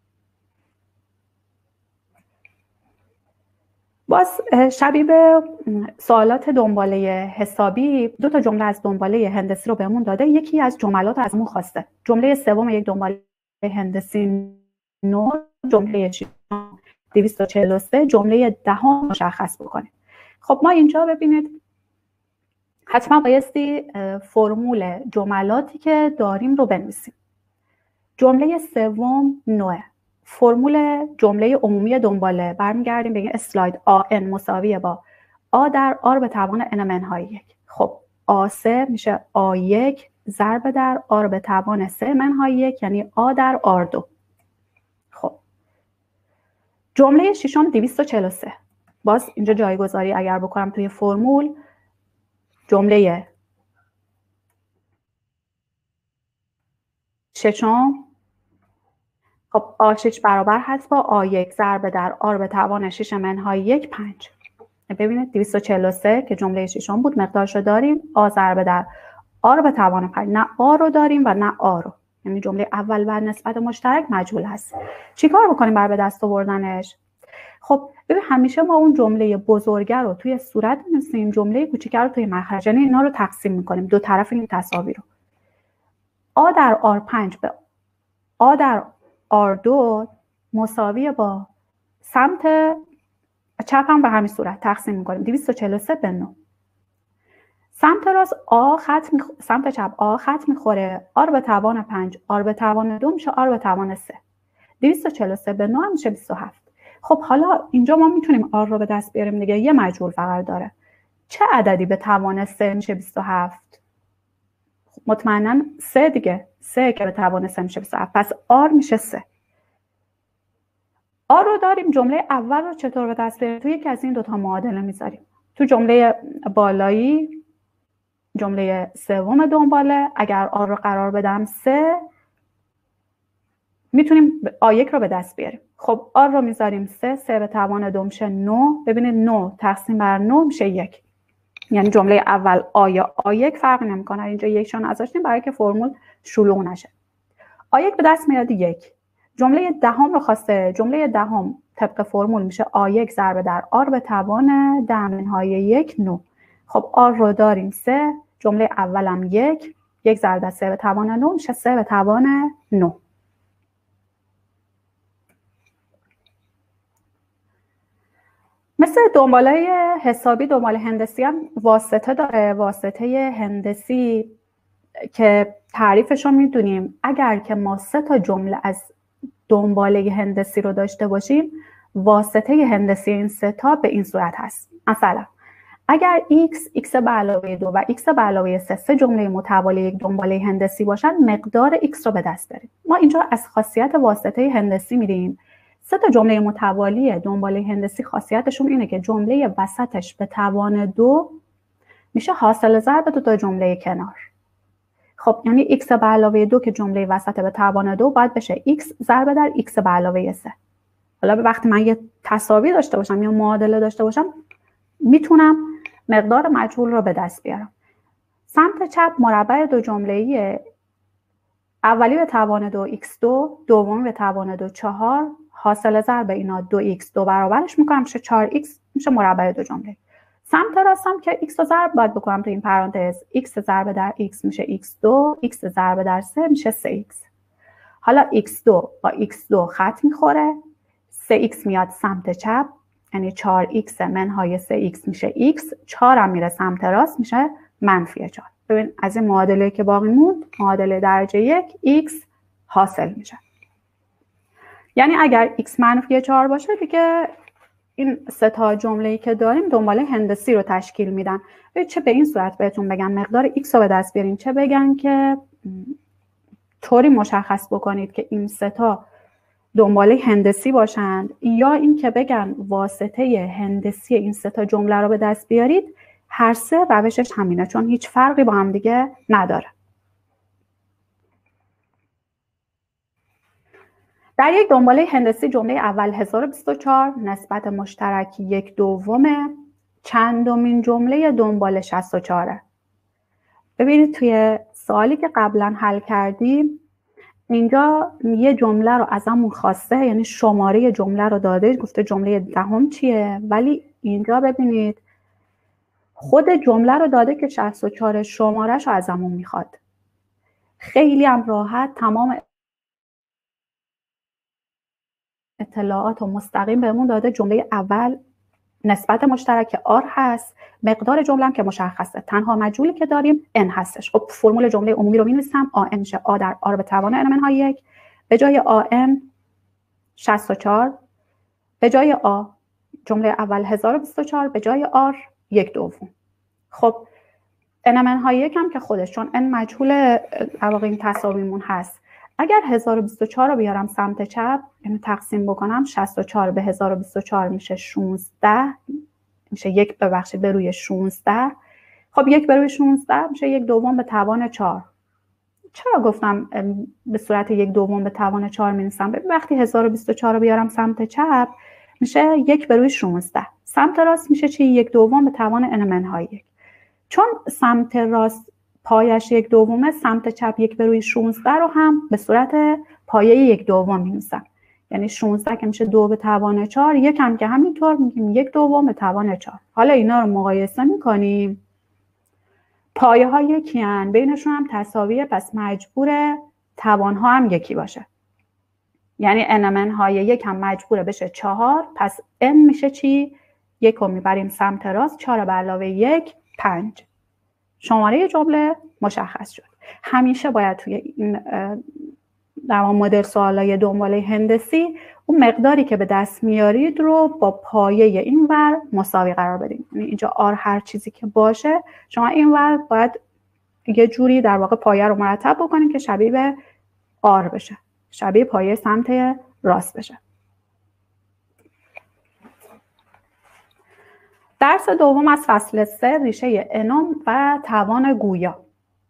باز شبیه به سوالات دنباله حسابی دو تا جمله از دنباله هندسی رو بهمون داده، یکی از جملات ازمون خواسته. جمله سوم یک دنباله هندسی نو، جمله ششم دویست و چهل و سه، جمله دهم مشخص بکنیم. خب ما اینجا ببینید حتما بایستی فرمول جملاتی که داریم رو بنویسیم. جمله سوم نوع، فرمول جمله عمومی دنباله برمیگردیم به این اسلاید، آ ان مساویه با آ در آر به توان ان منهای یک. خب آ سه میشه آ یک ضرب در آر به توان سه منهای یک یعنی آ در آر دو. خب جمله ششم دویست و چهل و سه، باز اینجا جایگذاری اگر بکنم توی فرمول، جمله ششم خب آ شش برابر هست با آ یک ضرب در آر به توان شش منهای یک پنج. ببینید دویست و چهل و سه که جمله ششم بود مقدارش رو داریم، آ ضرب در آر به توان پنج، نه آ رو داریم و نه آ رو، یعنی جمله اول و نسبت مشترک مجهول هست. چیکار بکنیم برای به دست آوردنش؟ خب ببین همیشه ما اون جمله بزرگه رو توی صورت می‌نویسیم، جمله کوچیکه رو توی مخرج، یعنی اینا رو تقسیم می‌کنیم دو طرف این تساوی رو. آ در آر پنج به آ در آر دو مساویه با سمت چپ هم به همین صورت تقسیم می‌کنیم دویست و چهل و سه به نه. سمت راست آ خط میخ... سمت چپ آ خط میخوره، آر به توان پنج آر به توان دو میشه آر به توان سه. دویست و چهل و سه به نه میشه بیست و هفت. خب حالا اینجا ما میتونیم آر رو به دست بیاریم دیگه، یه مجهول فقط داره. چه عددی به توان سه میشه بیست و هفت؟ خب مطمئنا سه دیگه، سه که به توان سه میشه بیست و هفت، پس آر میشه سه. آر رو داریم، جمله اول رو چطور به دست بیاریم؟ تو یکی از این دوتا معادله میذاریم. تو جمله بالایی جمله سوم دنباله اگر آر رو قرار بدم سه، میتونیم آ یک رو به دست بیاریم. خب آر رو میذاریم سه، سه به توان دو میشه نه. ببینید نه تقسیم بر نه میشه یک. یعنی جمله اول آ یا آ یک فرق نمیکنه. اینجا یکشون ازاشیم برای که فرمول شلوغ نشه. آ یک به دست میاد یک. جمله دهم رو خواسته. جمله دهم طبق فرمول میشه آ یک ضرب در آر به توان ده منهای یک نه. خب آر رو داریم سه، جمله اولم یک، یک ضرب در سه به توان نه میشه سه به توان نه. مثل دنباله حسابی دنباله هندسی هم واسطه داره. واسطه هندسی که تعریفش رو میدونیم. اگر که ما سه تا جمله از دنباله هندسی رو داشته باشیم، واسطه هندسی این سه تا به این صورت هست. مثلا اگر x، x به علاوه دو و x به علاوه سه سه جمله متوالی یک دنباله هندسی باشن، مقدار x رو به دست داریم. ما اینجا از خاصیت واسطه هندسی میریم. سه تا جمله متوالی دنباله هندسی خاصیتشون اینه که جمله وسطش به توان دو میشه حاصل ضرب دو تا جمله کنار. خب یعنی x به علاوه دو که جمله وسط به توان دو باید بشه x ضرب در x به علاوه سه. حالا به وقتی من یه تساوی داشته باشم یا معادله داشته باشم، میتونم مقدار مجهول رو به دست بیارم. سمت چپ مربع دو جمله‌ای اولی به توان دو ایکس دو، دومی به توان دو چهار، حاصل ضرب اینا دو ایکس دو برابرش میکنم میشه چهار ایکس، میشه مربع دو جمله. سمت راستم که x رو ضرب باید بکنم تو این پرانتز. x ضرب در x میشه ایکس دو، x ضرب در سه میشه سه ایکس. حالا ایکس دو با ایکس دو خط میخوره، سه ایکس میاد سمت چپ، یعنی چهار ایکس منهای سه ایکس میشه x، چهار هم میره سمت راست میشه منفی چهار. ببین از این معادله که باقی موند، معادله درجه یک x حاصل میشه. یعنی اگر x منفی چهار باشه دیگه این سه تا جمله‌ای که داریم دنباله هندسی رو تشکیل میدن. چه به این صورت بهتون بگن مقدار x رو به دست بیارین، چه بگن که طوری مشخص بکنید که این سه تا دنباله هندسی باشند، یا این که بگن واسطه هندسی این سه تا جمله رو به دست بیارید. هر سه روشش همینه، چون هیچ فرقی با هم دیگه نداره. در یک دنباله هندسی جمله اول هزار و بیست و چهار نسبت مشترک یک دومه، چندمین جمله دنباله شصت و چهار. ببینید توی سوالی که قبلا حل کردیم اینجا یه جمله رو ازمون خواسته، یعنی شماره جمله رو داده، گفته جمله دهم چیه، ولی اینجا ببینید خود جمله رو داده که شصت و چهار شماره‌ش رو ازمون میخواد. خیلی هم راحت تمام اطلاعات و مستقیم بهمون داده. جمله اول نسبت مشترک آر هست، مقدار جمله هم که مشخصه، تنها مجهولی که داریم ان هستش. خب فرمول جمله عمومی رو می‌نویسم، آ ان میشه آ در آر به توان ان منهای یک، به جای آ ان شصت و چهار، به جای آ جمله اول هزار و بیست و چهار، به جای آر یک دوم. خب ان منهای یک هم که خودش چون ان مجهول در واقع این تساویمون هست. اگر هزار و بیست و چهار رو بیارم سمت چپ، یعنی تقسیم بکنم، شصت و چهار به هزار و بیست و چهار میشه شانزده، میشه یک ببخشید به روی شانزده. خب یک به روی شانزده میشه یک دوم به توان چهار. چرا گفتم به صورت یک دوم به توان چهار می‌نویسم؟ وقتی هزار و بیست و چهار رو بیارم سمت چپ میشه یک به روی شانزده. سمت راست میشه چی؟ یک دوم به توان ان منهای یک. چون سمت راست پایش یک دومه، سمت چپ یک به روی شانزده رو هم به صورت پایه یک دوم می‌نویسم. یعنی شانزده که میشه دو به توان چهار، یک هم که همینطور میگیم یک دوم به توان چهار. حالا اینا رو مقایسه میکنیم، پایه ها یکی هن، بینشون هم تساویه، پس مجبور توان ها هم یکی باشه. یعنی ان منهای یک هم مجبوره بشه چهار، پس n میشه چی؟ یک رو میبریم سمت راست، چهار به علاوه یک پنج. شماره جمله مشخص شد. همیشه باید توی این در مدل سوالای دنباله هندسی اون مقداری که به دست میارید رو با پایه این ور مساوی قرار بدیم. یعنی اینجا آر هر چیزی که باشه، شما این ور باید یه جوری در واقع پایه رو مرتب بکنید که شبیه به آر بشه، شبیه پایه سمت راست بشه. درس دوم از فصل سه، ریشه انوم و توان گویا.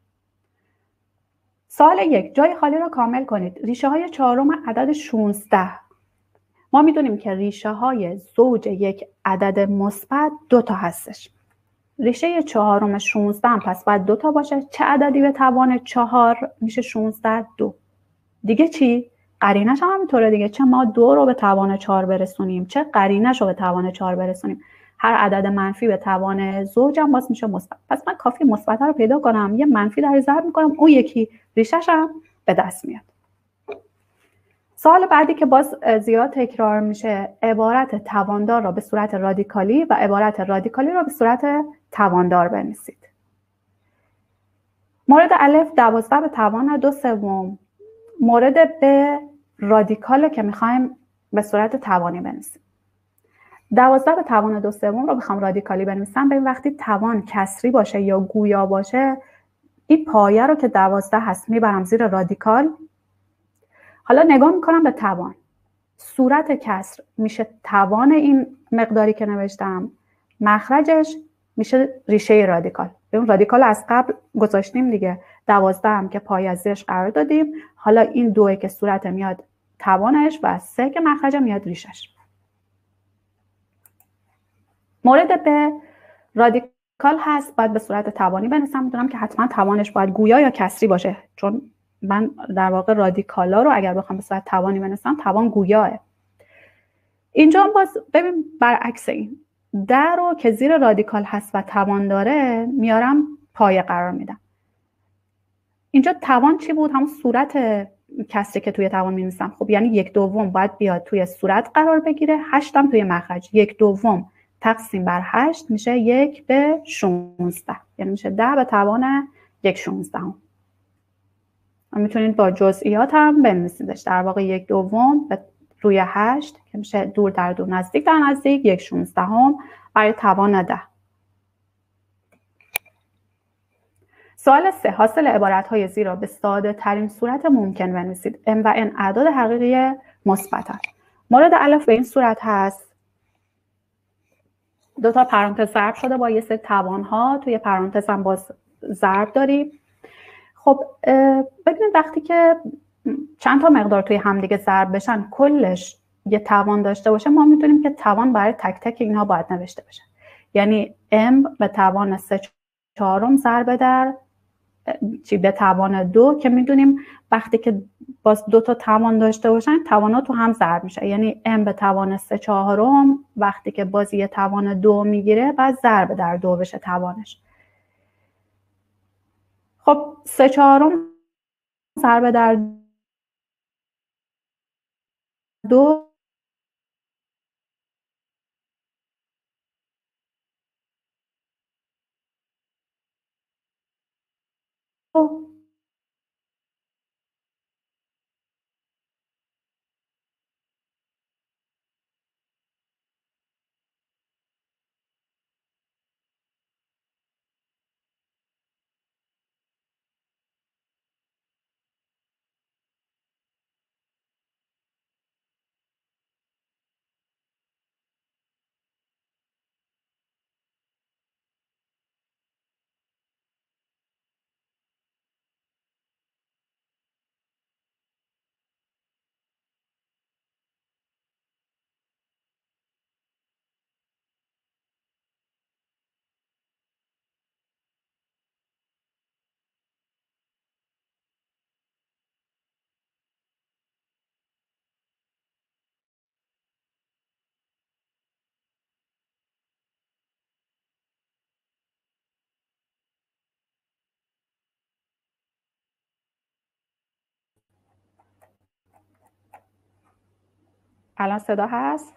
سوال یک، جای خالی را کامل کنید. ریشه های چهارم عدد شانزده. ما میدونیم که ریشه های زوج یک عدد مثبت دو تا هستش. ریشه چهارم شانزده هم پس باید دو تا باشه. چه عددی به توان چهار میشه شانزده؟ دو. دیگه چی؟ قرینش هم همینطوره دیگه. چه ما دو رو به توان چهار برسونیم، چه قرینش رو به توان چهار برسونیم. هر عدد منفی به توان زوج هم باز میشه مثبت. پس من کافی مثبت رو پیدا کنم، یه منفی در ضرب میکنم، اون یکی ریشش هم به دست میاد. سوال بعدی که باز زیاد تکرار میشه، عبارت تواندار را به صورت رادیکالی و عبارت رادیکالی را به صورت تواندار بنویسید. مورد الف دوازده به توان دو سوم. مورد ب رادیکاله که میخوایم به صورت توانی بنویسیم. دوازده به توان دو سوم رو بخوام رادیکالی بنویسم، به وقتی توان کسری باشه یا گویا باشه، این پایه رو که دوازده هست میبرم زیر رادیکال. حالا نگاه میکنم به توان. صورت کسر میشه توان این مقداری که نوشتم، مخرجش میشه ریشه رادیکال. اون رادیکال از قبل گذاشتیم دیگه. دوازده هم که پایه از زیرش قرار دادیم. حالا این دوه که صورت میاد توانش و سه که مخرج میاد ریشش. مورد به رادیکال هست، باید به صورت توانی بنویسم. میدونم که حتما توانش باید گویا یا کسری باشه، چون من در واقع رادیکالا رو اگر بخوام به صورت توانی بنویسم، توان گویاه. اینجا باز ببین برعکس این در رو که زیر رادیکال هست و توان داره میارم پایه قرار میدم. اینجا توان چی بود؟ همون صورت کسری که توی توان می‌نویسم. خب یعنی یک دوم باید بیاد توی صورت قرار بگیره، هشت هم توی مخرج. یک دوم تقسیم بر هشت میشه یک به شانزده، یعنی میشه ده به توان یک شانزدهم. میتونید با جزئیات هم بنویسیدش. در واقع یک دوم به روی هشت که میشه دور در دور نزدیک در نزدیک، یک شانزدهم برای توان ده. سوال سه، حاصل عبارت‌های زیرا به ساده ترین صورت ممکن بنویسید. ام و ان اعداد حقیقی مثبتن. مورد الف به این صورت هست. دو تا پرانتز ضرب شده با یه سری توان‌ها، توی پرانتز هم باز ضرب داریم. خب ببینید وقتی که چند تا مقدار توی همدیگه ضرب بشن، کلش یه توان داشته باشه، ما میدونیم که توان برای تک تک اینها باید نوشته بشه. یعنی m به توان سه چهارم ضرب در چی به توان دو، که میدونیم وقتی که باز دو تا توان داشته باشن توانات تو هم ضرب میشه. یعنی m به توان سه چهارم وقتی که باز یه توان دو میگیره بعد ضرب در دو بشه توانش. خب سه چهارم ضرب در دو الان صدا هست؟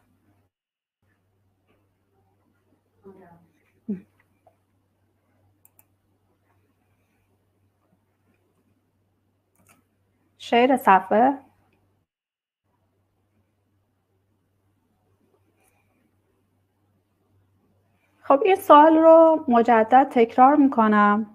شعر صفحه. خب این سوال رو مجدد تکرار میکنم.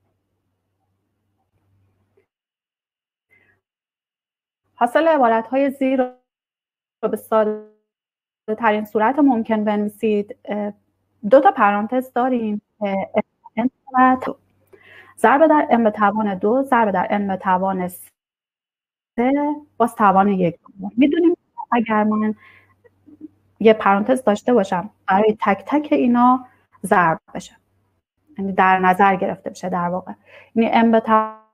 حاصل عبارت‌های زیر رو به ساده ترین صورت ممکن بنویسید. دو تا پرانتز داریم که n و دو. ضرب در n به توان دو ضرب در n به توان سه باز توان یک. میدونیم اگر من یه پرانتز داشته باشم برای تک تک اینا ضرب بشه، یعنی در نظر گرفته بشه در واقع، یعنی n به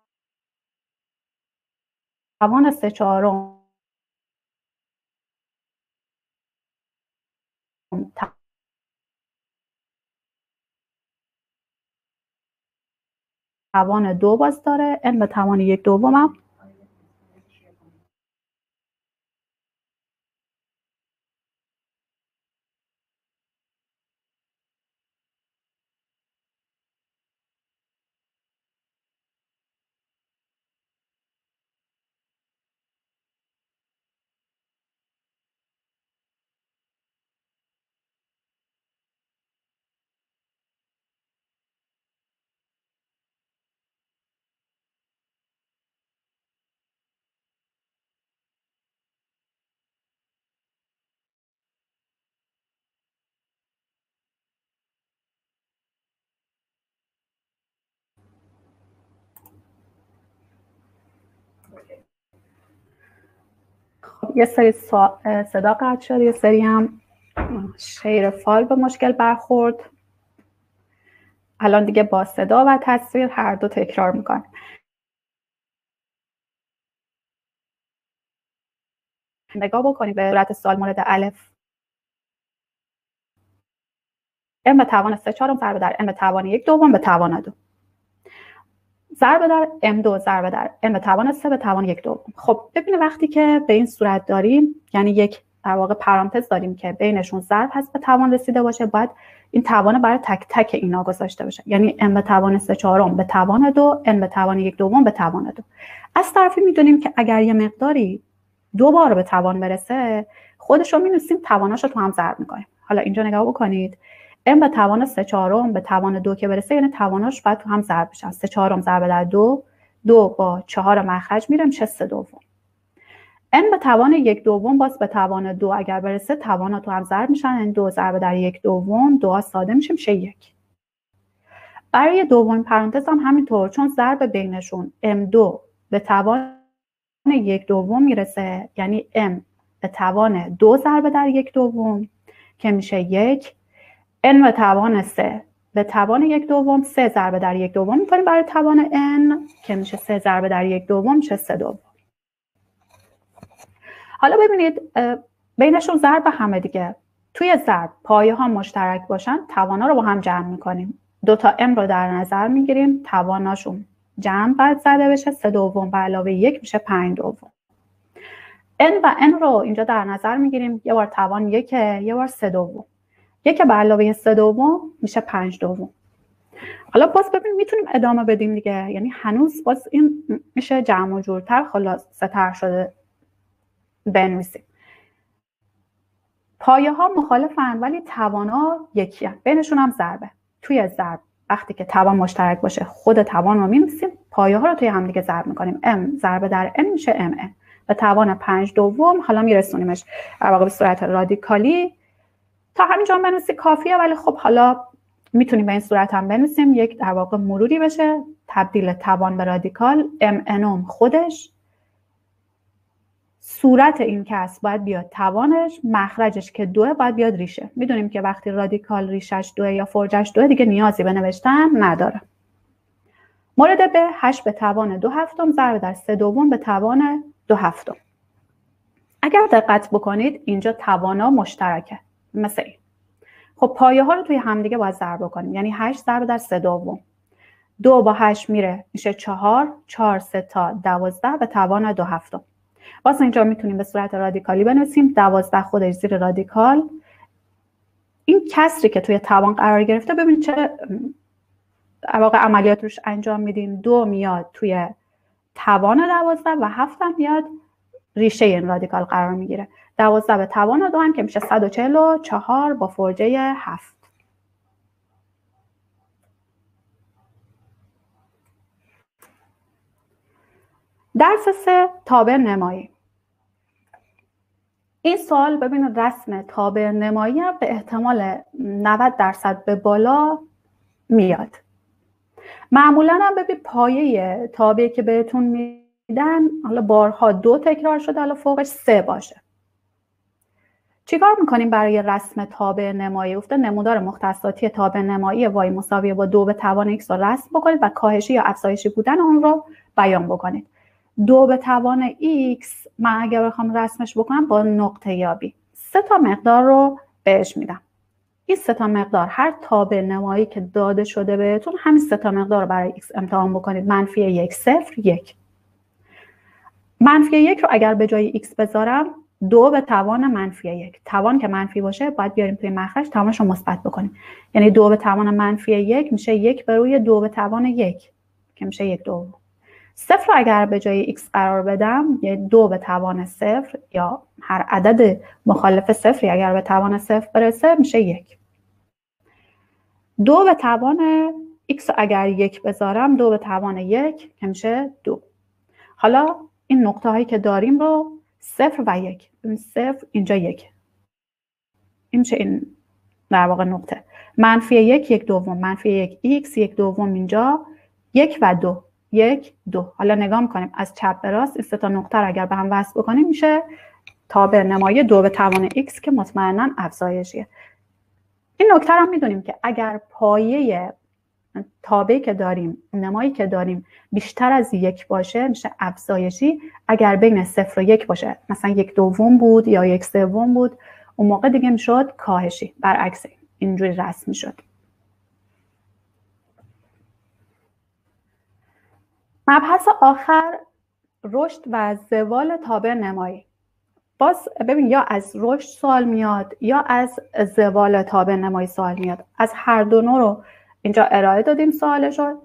توان سه چهارم توان دو باز داره، n به توان یک دوم هم یه سری صدا قطع شد، یه سری هم شیر فایل به مشکل برخورد. الان دیگه با صدا و تصویر هر دو تکرار میکنم. نگاه بکنید به صورت سوال مورد الف. n به توان سه چهارم ضرب در n به توان یک دوم به توان دو ضرب در m دو ضرب در n به توان سه به توان یک دوم. خب ببینید وقتی که به این صورت داریم، یعنی یک در واقع پرانتز داریم که بینشون ضرب هست به توان رسیده باشه، باید این توان برای تک تک اینا گذاشته باشه، یعنی n به توان سه چهارم به توان دو، n به توان یک دوم به توان دو. از طرفی میدونیم که اگر یه مقداری دو بار به توان برسه، خودش رو می‌نویسیم تواناش رو تو هم ضرب می‌کنیم. حالا اینجا نگاه بکنید، n به توان سه چهارم به توان دو که برسه، یعنی تواناش باید تو هم ضرب بشن. سه چهارم ضرب در دو، دو با چهار مخرج میره میشه سه دوم. n به توان یک دوم باز به توان دو اگر برسه، توانا تو هم ضرب میشن، یعنی دو ضرب در یک دوم، دو ها ساده میشه میشه یک. برای دومین پرانتز هم همینطور، چون ضرب بینشون m دو به توان یک دوم میرسه، یعنی m به توان دو ضرب در یک دوم که میشه یک، n به توان سه به توان یک دوم، سه ضرب در یک دوم میکنیم برای توان n که میشه سه ضرب در یک دوم میشه سه دوم. حالا ببینید بینشون ضرب همه دیگه. توی ضرب پایه ها مشترک باشن، توانا رو با هم جمع میکنیم. دو تا m رو در نظر میگیریم، تواناشون جمع باید زده بشه، سه دوم به علاوه یک میشه پنج دوم. n و n رو اینجا در نظر میگیریم، یه بار توان یکه، یه بار سه دوم. یک به علاوه سه دوم میشه پنج دوم. حالا باز ببینیم میتونیم ادامه بدیم دیگه، یعنی هنوز باز این میشه جمع و جورتر خلاصه تر شده بنویسیم. پایه ها مخالفن ولی توانا یکی هست، بینشون هم ضربه. توی ضرب وقتی که توان مشترک باشه خود توان رو مینویسیم، پایه ها رو توی هم دیگه ضرب میکنیم. m ضرب در n میشه m به توان پنج دوم. حالا میرسونیمش در واقع به صورت رادیکالی. تا همینجا بنویسی کافیه، ولی خب حالا میتونیم به این صورت هم بنویسیم، یک در واقع مروری بشه، تبدیل توان به رادیکال. ام انوم خودش صورت این کس باید بیاد توانش، مخرجش که دوه باید بیاد ریشه. میدونیم که وقتی رادیکال ریشش دوه یا فرجش دوه دیگه نیازی به نوشتن نداره. مورد به هشت به توان دو هفتم ضرب در سه دوم به توان دو هفتم. اگر دقت بکنید اینجا توانا مشترکه مثل این. خب پایه ها رو توی همدیگه باید ضرب کنیم، یعنی هشت ضرب در سه دوم، دو با هشت میره میشه چهار، چهار سه تا دوازده به توان دو هفتم. باز اینجا میتونیم به صورت رادیکالی بنویسیم، دوازده خودش زیر رادیکال. این کسری که توی توان قرار گرفته، ببین چه واقع عملیات روش انجام میدیم. دو میاد توی توان دوازده و هفت هم میاد ریشه این رادیکال قرار میگیره. دوازده به توان دو هم که میشه صد و چهل و چهار با فرجه هفت. درس سه تابع نمایی. این سوال ببینید رسم تابع نمایی هم به احتمال نود درصد به بالا میاد. معمولا هم ببین پایه تابعی که بهتون میدن حالا بارها دو تکرار شده، حالا فوقش سه باشه. چیکار میکنیم برای رسم تابع نمایی؟ گفته نمودار مختصاتی تابع نمایی وای مساوی با دو به توان ایکس رو رسم بکنید و کاهشی یا افزایشی بودن اون رو بیان بکنید. دو به توان ایکس من اگر بخوام رسمش بکنم با نقطه یابی سه تا مقدار رو بهش میدم. این سه تا مقدار هر تابع نمایی که داده شده بهتون همین سه تا مقدار رو برای ایکس امتحان بکنید. منفی یک، صفر، یک. منفی یک رو اگر به جای ایکس بذارم دو به توان منفی یک. توان که منفی باشه باید بیاریم توی مخرج توانش رو مثبت بکنیم. یعنی دو به توان منفی یک میشه یک به روی دو به توان یک که میشه یک دوم. صفر رو اگر به جای ایکس قرار بدم یعنی دو به توان صفر یا هر عدد مخالف صفری اگر به توان صفر برسه میشه یک. دو به توان ایکس اگر یک بذارم دو به توان یک که میشه دو. حالا این نقطه هایی که داریم رو صفر و یک، این صفر اینجا یک، این میشه این در واقع نقطه. منفی یک یک دوم، منفی یک ایکس یک دوم اینجا، یک و دو، یک دو. حالا نگاه میکنیم از چپ به راست این سه تا نقطه رو اگر به هم وصل بکنیم میشه تابع نمایی دو به توان ایکس که مطمئنا افزایشیه. این نکته رو میدونیم که اگر پایه تابعی که داریم نمایی که داریم بیشتر از یک باشه میشه افزایشی. اگر بین صفر و یک باشه مثلا یک دوم بود یا یک سوم بود اون موقع دیگه میشد کاهشی. برعکس اینجوری رسم میشد. مبحث آخر رشد و زوال تابع نمایی. باز ببین یا از رشد سوال میاد یا از زوال تابع نمایی سوال میاد. از هر دو نوع رو اینجا ارائه دادیم سوالش رو.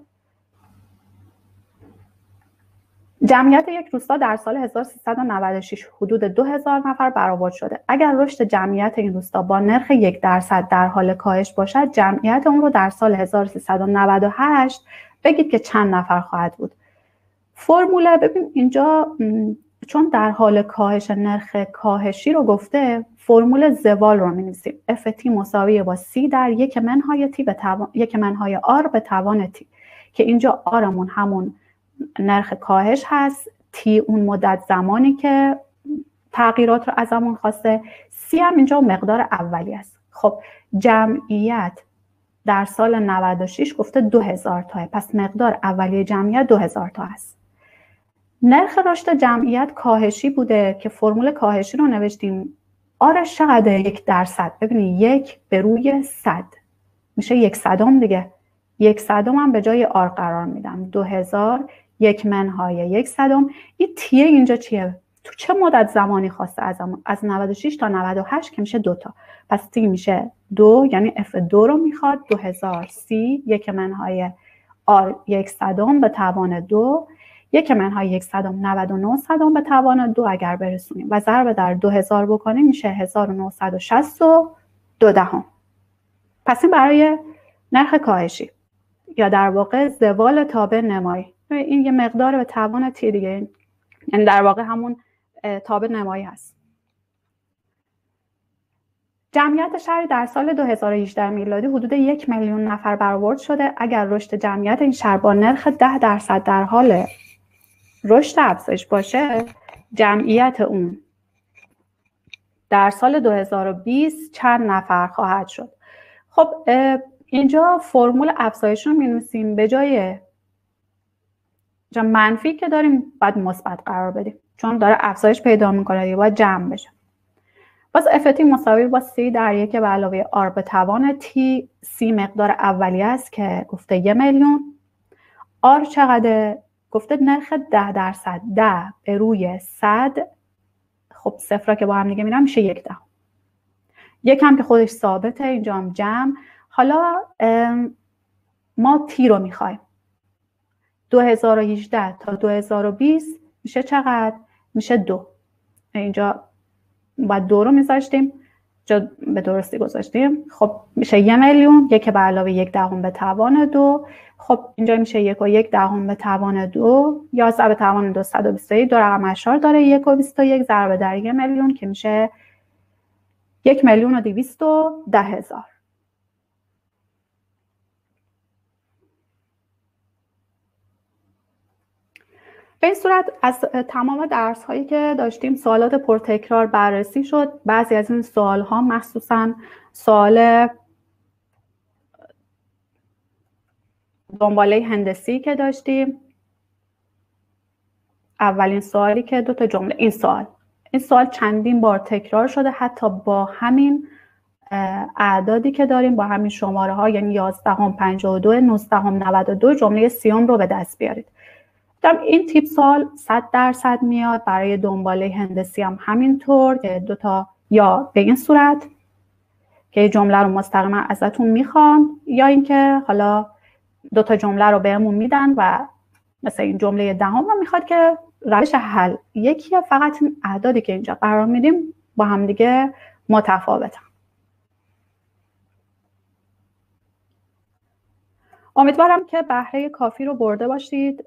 جمعیت یک روستا در سال هزار و سیصد و نود و شش حدود دو هزار نفر برآورد شده. اگر رشد جمعیت این روستا با نرخ یک درصد در حال کاهش باشد جمعیت اون رو در سال هزار و سیصد و نود و هشت بگید که چند نفر خواهد بود. فرموله ببین اینجا چون در حال کاهش نرخ کاهشی رو گفته فرمول زوال رو می‌نویسیم. اف تی مساوی با سی در یک منهای تی به توان یک منهای آر به توان تی که اینجا آرمون همون نرخ کاهش هست، تی اون مدت زمانی که تغییرات رو ازمون خواسته، سی هم اینجا مقدار اولی است. خب جمعیت در سال نود و شش گفته دو هزار تاه، پس مقدار اولیه جمعیت دو هزار تا است. نرخ رشد جمعیت کاهشی بوده که فرمول کاهشی رو نوشتیم. آرش چقدر؟ یک درصد. ببینید یک به روی صد میشه یک صدم دیگه. یک صدم هم به جای آر قرار میدم. دو هزار یک منهای یک صدم. این تیه اینجا چیه؟ تو چه مدت زمانی خواسته ازمون؟ از نود و شش تا نود و هشت که میشه دو تا. پس تی میشه دو، یعنی اف دو رو میخواد. دو هزار سی یک منهای آر یک صدم به توان دو، یک منهای یک صدم نود و نه صدم به توان دو اگر برسونیم و ضرب در دو هزار بکنیم میشه هزار و نهصد و شصت و دو دهم. پس این برای نرخ کاهشی یا در واقع زوال تابع نمایی. این یه مقدار به توان تی دیگه، یعنی در واقع همون تابع نمایی هست. جمعیت شهری در سال دو هزار و هجده میلادی حدود یک میلیون نفر برآورد شده. اگر رشد جمعیت این شهر با نرخ ده درصد در حال رشد افزایش باشه جمعیت اون در سال دو هزار و بیست چند نفر خواهد شد. خب اینجا فرمول افزایش رو می‌نویسیم. به جای منفی که داریم باید مثبت قرار بدیم چون داره افزایش پیدا میکنه یا باید جمع بشه. باز اف تی مساوی با سی در یک به علاوه آر به توان تی. سی مقدار اولیه است که گفته یک میلیون. آر چقدر؟ گفته نرخ ده درصد. ده به روی صد. خب صفر که با هم دیگه میرم میشه یک دهم. یک هم که خودش ثابته اینجا هم جمع. حالا ما تی رو میخوایم. دو هزار و هجده تا دو هزار و بیست میشه چقدر؟ میشه دو. اینجا باید دو رو میذاشتیم، جا به درستی گذاشتیم. خب میشه یک میلیون. یک به علاوه یک دهم به توان دو. خب اینجا میشه یک و یک دهم به توان دو. یازده به توان دو صد و بیست و یک. دو رقم اشار داره. یک و بیست و یک ضرب در یک میلیون که میشه یک میلیون و دویست و ده هزار. به این صورت از تمام درس هایی که داشتیم سوالات پرتکرار بررسی شد. بعضی از این سوال ها مخصوصا سوال دنباله هندسی که داشتیم، اولین سوالی که دو تا جمله، این سوال این سوال چندین بار تکرار شده، حتی با همین اعدادی که داریم، با همین شماره ها، یعنی یازده، پنجاه و دو، نوزده، نود و دو، جمله سیوم رو به دست بیارید. این تیپ سوال صد درصد میاد. برای دنباله هندسی هم همینطور که دو تا یا به این صورت که جمله رو مستقیما ازتون میخوان، یا اینکه حالا دو تا جمله رو بهمون میدن و مثلا این جمله دهم رو میخواد که روش حل یکیه، فقط این اعدادی که اینجا قرار میدیم با هم دیگه متفاوتن. امیدوارم که بهره کافی رو برده باشید.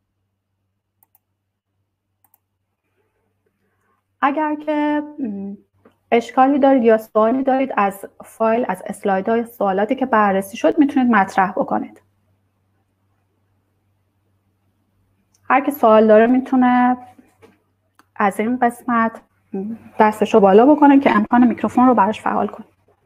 اگر که اشکالی دارید یا سوالی دارید از فایل، از اسلایدهای سوالاتی که بررسی شد، میتونید مطرح بکنید. هر کی سوال داره میتونه از این قسمت دستشو بالا بکنه که امکان میکروفون رو براش فعال کنه.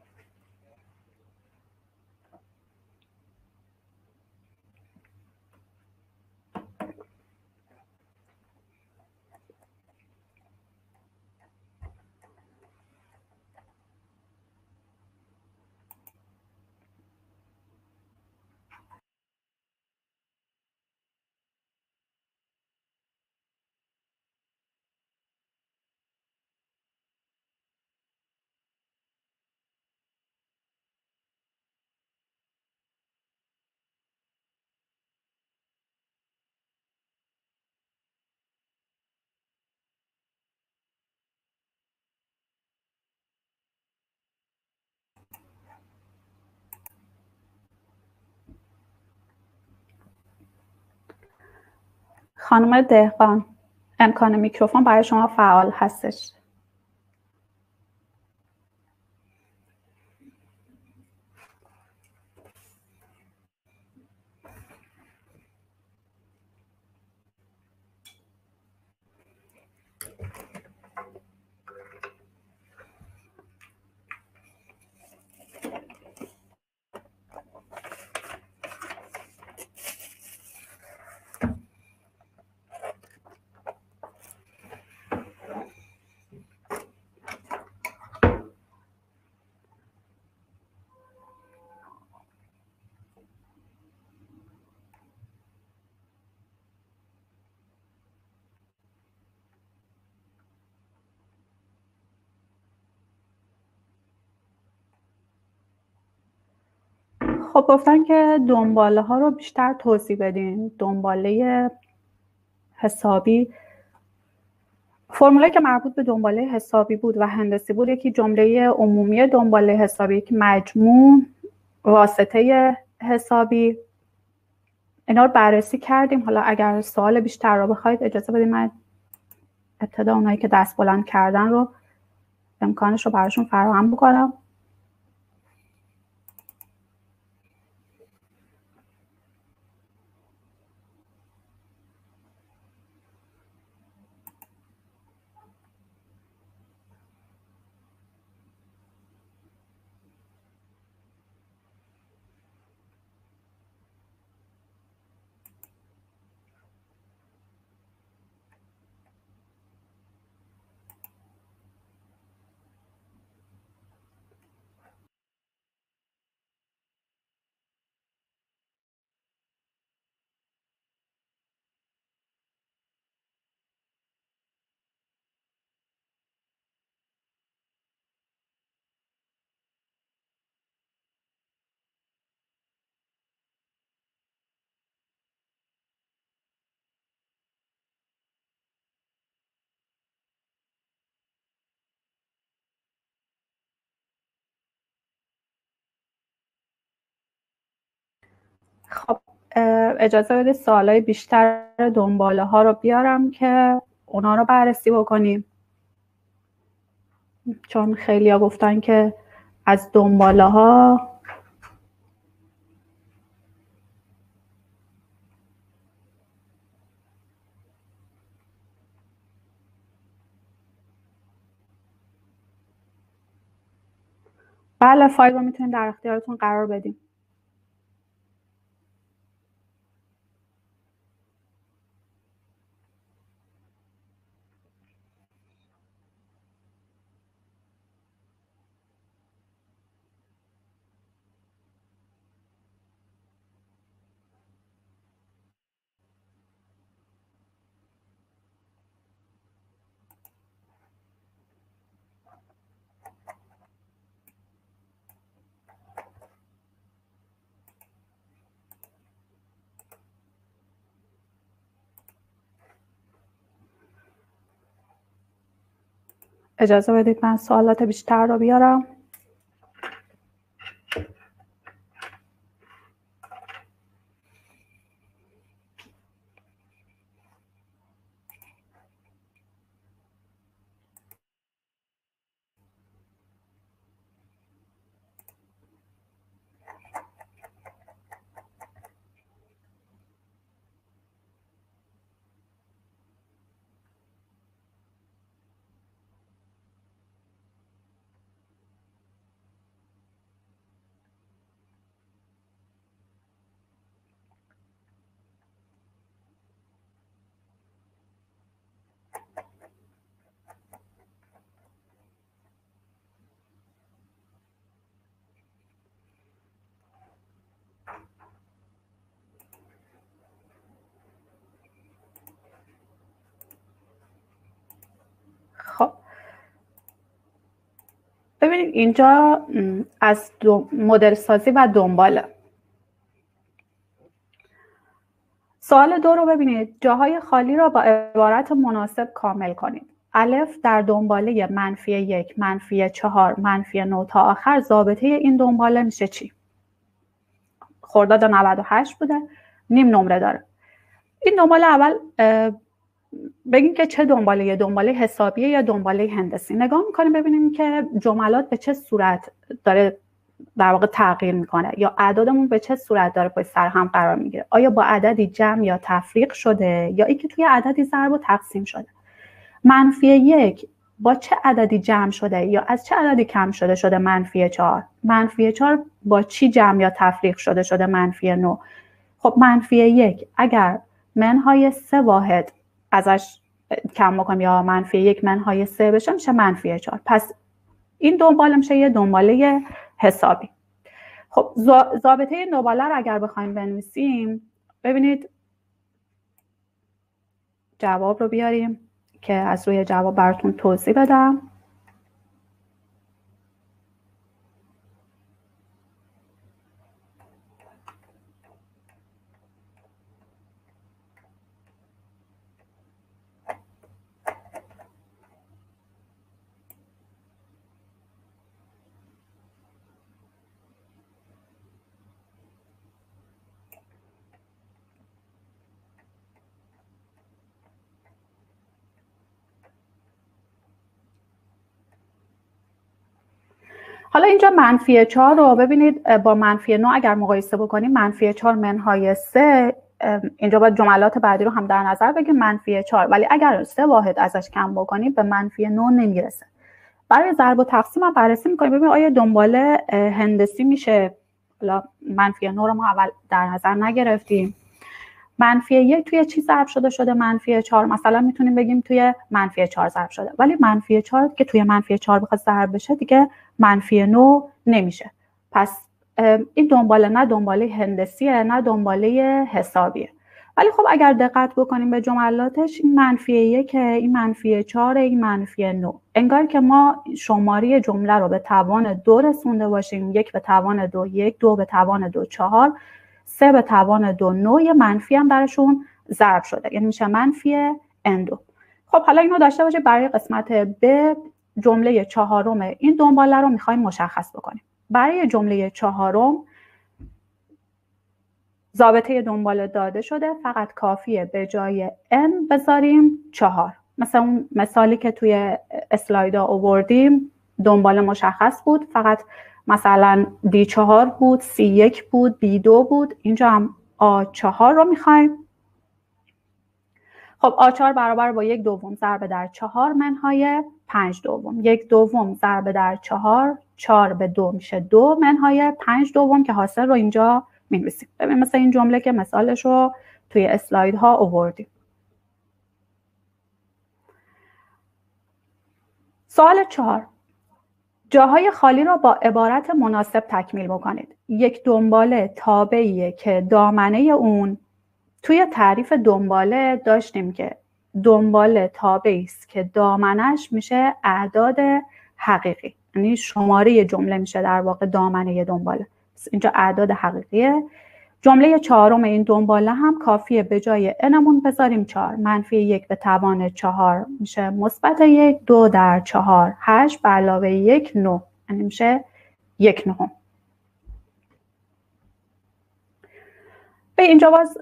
خانم دهقان، امکان میکروفون برای شما فعال هستش. خب گفتن که دنباله ها رو بیشتر توضیح بدین. دنباله حسابی، فرموله که مربوط به دنباله حسابی بود و هندسی بود، یکی جمله عمومی دنباله حسابی، یک مجموع، واسطه حسابی، اینا رو بررسی کردیم. حالا اگر سوال بیشتر رو بخواید اجازه بدید من ابتدا اونایی که دست بلند کردن رو امکانش رو براشون فراهم بکنم. خب اجازه بدید سوالای بیشتر دنباله ها رو بیارم که اونا رو بررسی بکنیم. چون خیلی ها گفتن که از دنباله ها بله فایل رو میتونیم در اختیارتون قرار بدیم. اجازه بدید من سوالات بیشتر رو بیارم. خب ببینید اینجا از مدل سازی و دنباله. سوال دو رو ببینید. جاهای خالی را با عبارت مناسب کامل کنید. الف در دنباله منفی یک، منفی چهار، منفی نه تا آخر ضابطه این دنباله میشه چی؟ خرداد نود و هشت بوده، نیم نمره داره. این دنباله اول بگیم که چه دنباله، دنباله حسابیه یا دنباله هندسی. نگاه میکنیم ببینیم که جملات به چه صورت داره در واقع تغییر میکنه یا اعدادمون به چه صورت داره پشت سر هم قرار میگیره. آیا با عددی جمع یا تفریق شده یا اینکه توی عددی ضرب و تقسیم شده. منفی یک با چه عددی جمع شده یا از چه عددی کم شده شده منفی چهار. منفی چهار با چی جمع یا تفریق شده شده منفی نه. خب منفی یک اگر منهای سه واحد ازش کم بکنم یا منفی یک منهای سه بشه میشه منفی چهار. پس این دنباله میشه یه دنباله حسابی. خب ضابطه این دنباله رو اگر بخوایم بنویسیم ببینید جواب رو بیاریم که از روی جواب براتون توضیح بدم. حالا اینجا منفی چهار رو ببینید با منفی نه اگر مقایسه بکنیم منفی چهار منهای سه، اینجا باید جملات بعدی رو هم در نظر بگیریم. منفی چهار ولی اگر سه واحد ازش کم بکنیم به منفی نه نمیرسه. برای ضرب و تقسیم هم بررسی میکنیم ببینیم آیا دنباله هندسی میشه. حالا منفی نه رو ما اول در نظر نگرفتیم. منفی یک توی چی ضرب شده شده منفی چهار، مثلا میتونیم بگیم توی منفی چهار ضرب شده، ولی منفی چهار که توی منفی چهار بخواد ضرب بشه دیگه منفی نه نمیشه. پس این دنباله نه دنباله هندسیه نه دنباله حسابیه. ولی خب اگر دقت بکنیم به جملاتش این منفی یک، این منفی چهار، این منفی نه، انگار که ما شماری جمله رو به توان دو رسونده باشیم. یک به توان دو یک، دو به توان دو چهار، سه به توان دو نه، یه منفی هم برشون ضرب شده، یعنی میشه منفی ان دو. خب حالا اینو داشته باشه. برای قسمت ب جمله چهارم این دنباله رو میخوایم مشخص بکنیم. برای جمله چهارم ضابطه دنباله داده شده، فقط کافیه به جای n بذاریم چهار. مثلا اون مثالی که توی اسلایدا آوردیم دنباله مشخص بود، فقط مثلا دی چهار بود، سی یک بود، بی دو بود. اینجا هم آ چهار رو میخوایم. خب آ چهار برابر با یک دوم ضرب در چهار منهای پنج دوم. یک دوم ضرب در چهار، چهار به دو میشه دو منهای پنج دوم که حاصل رو اینجا می‌نویسیم. ببین مثل این جمله که مثالش رو توی اسلایدها آوردیم. سوال چهار. جاهای خالی را با عبارت مناسب تکمیل بکنید. یک دنباله تابعیه که دامنه اون، توی تعریف دنباله داشتیم که دنباله تابعی است که دامنش میشه اعداد حقیقی، یعنی شماره جمله میشه در واقع دامنه دنباله. اینجا اعداد حقیقیه. جمله چهارم این دنباله هم کافیه به جای انمون بذاریم چهار. منفی یک به توان چهار میشه مثبت یک، دو در چهار هشت به علاوه یک نه، یعنی میشه یک نهم. به اینجا باز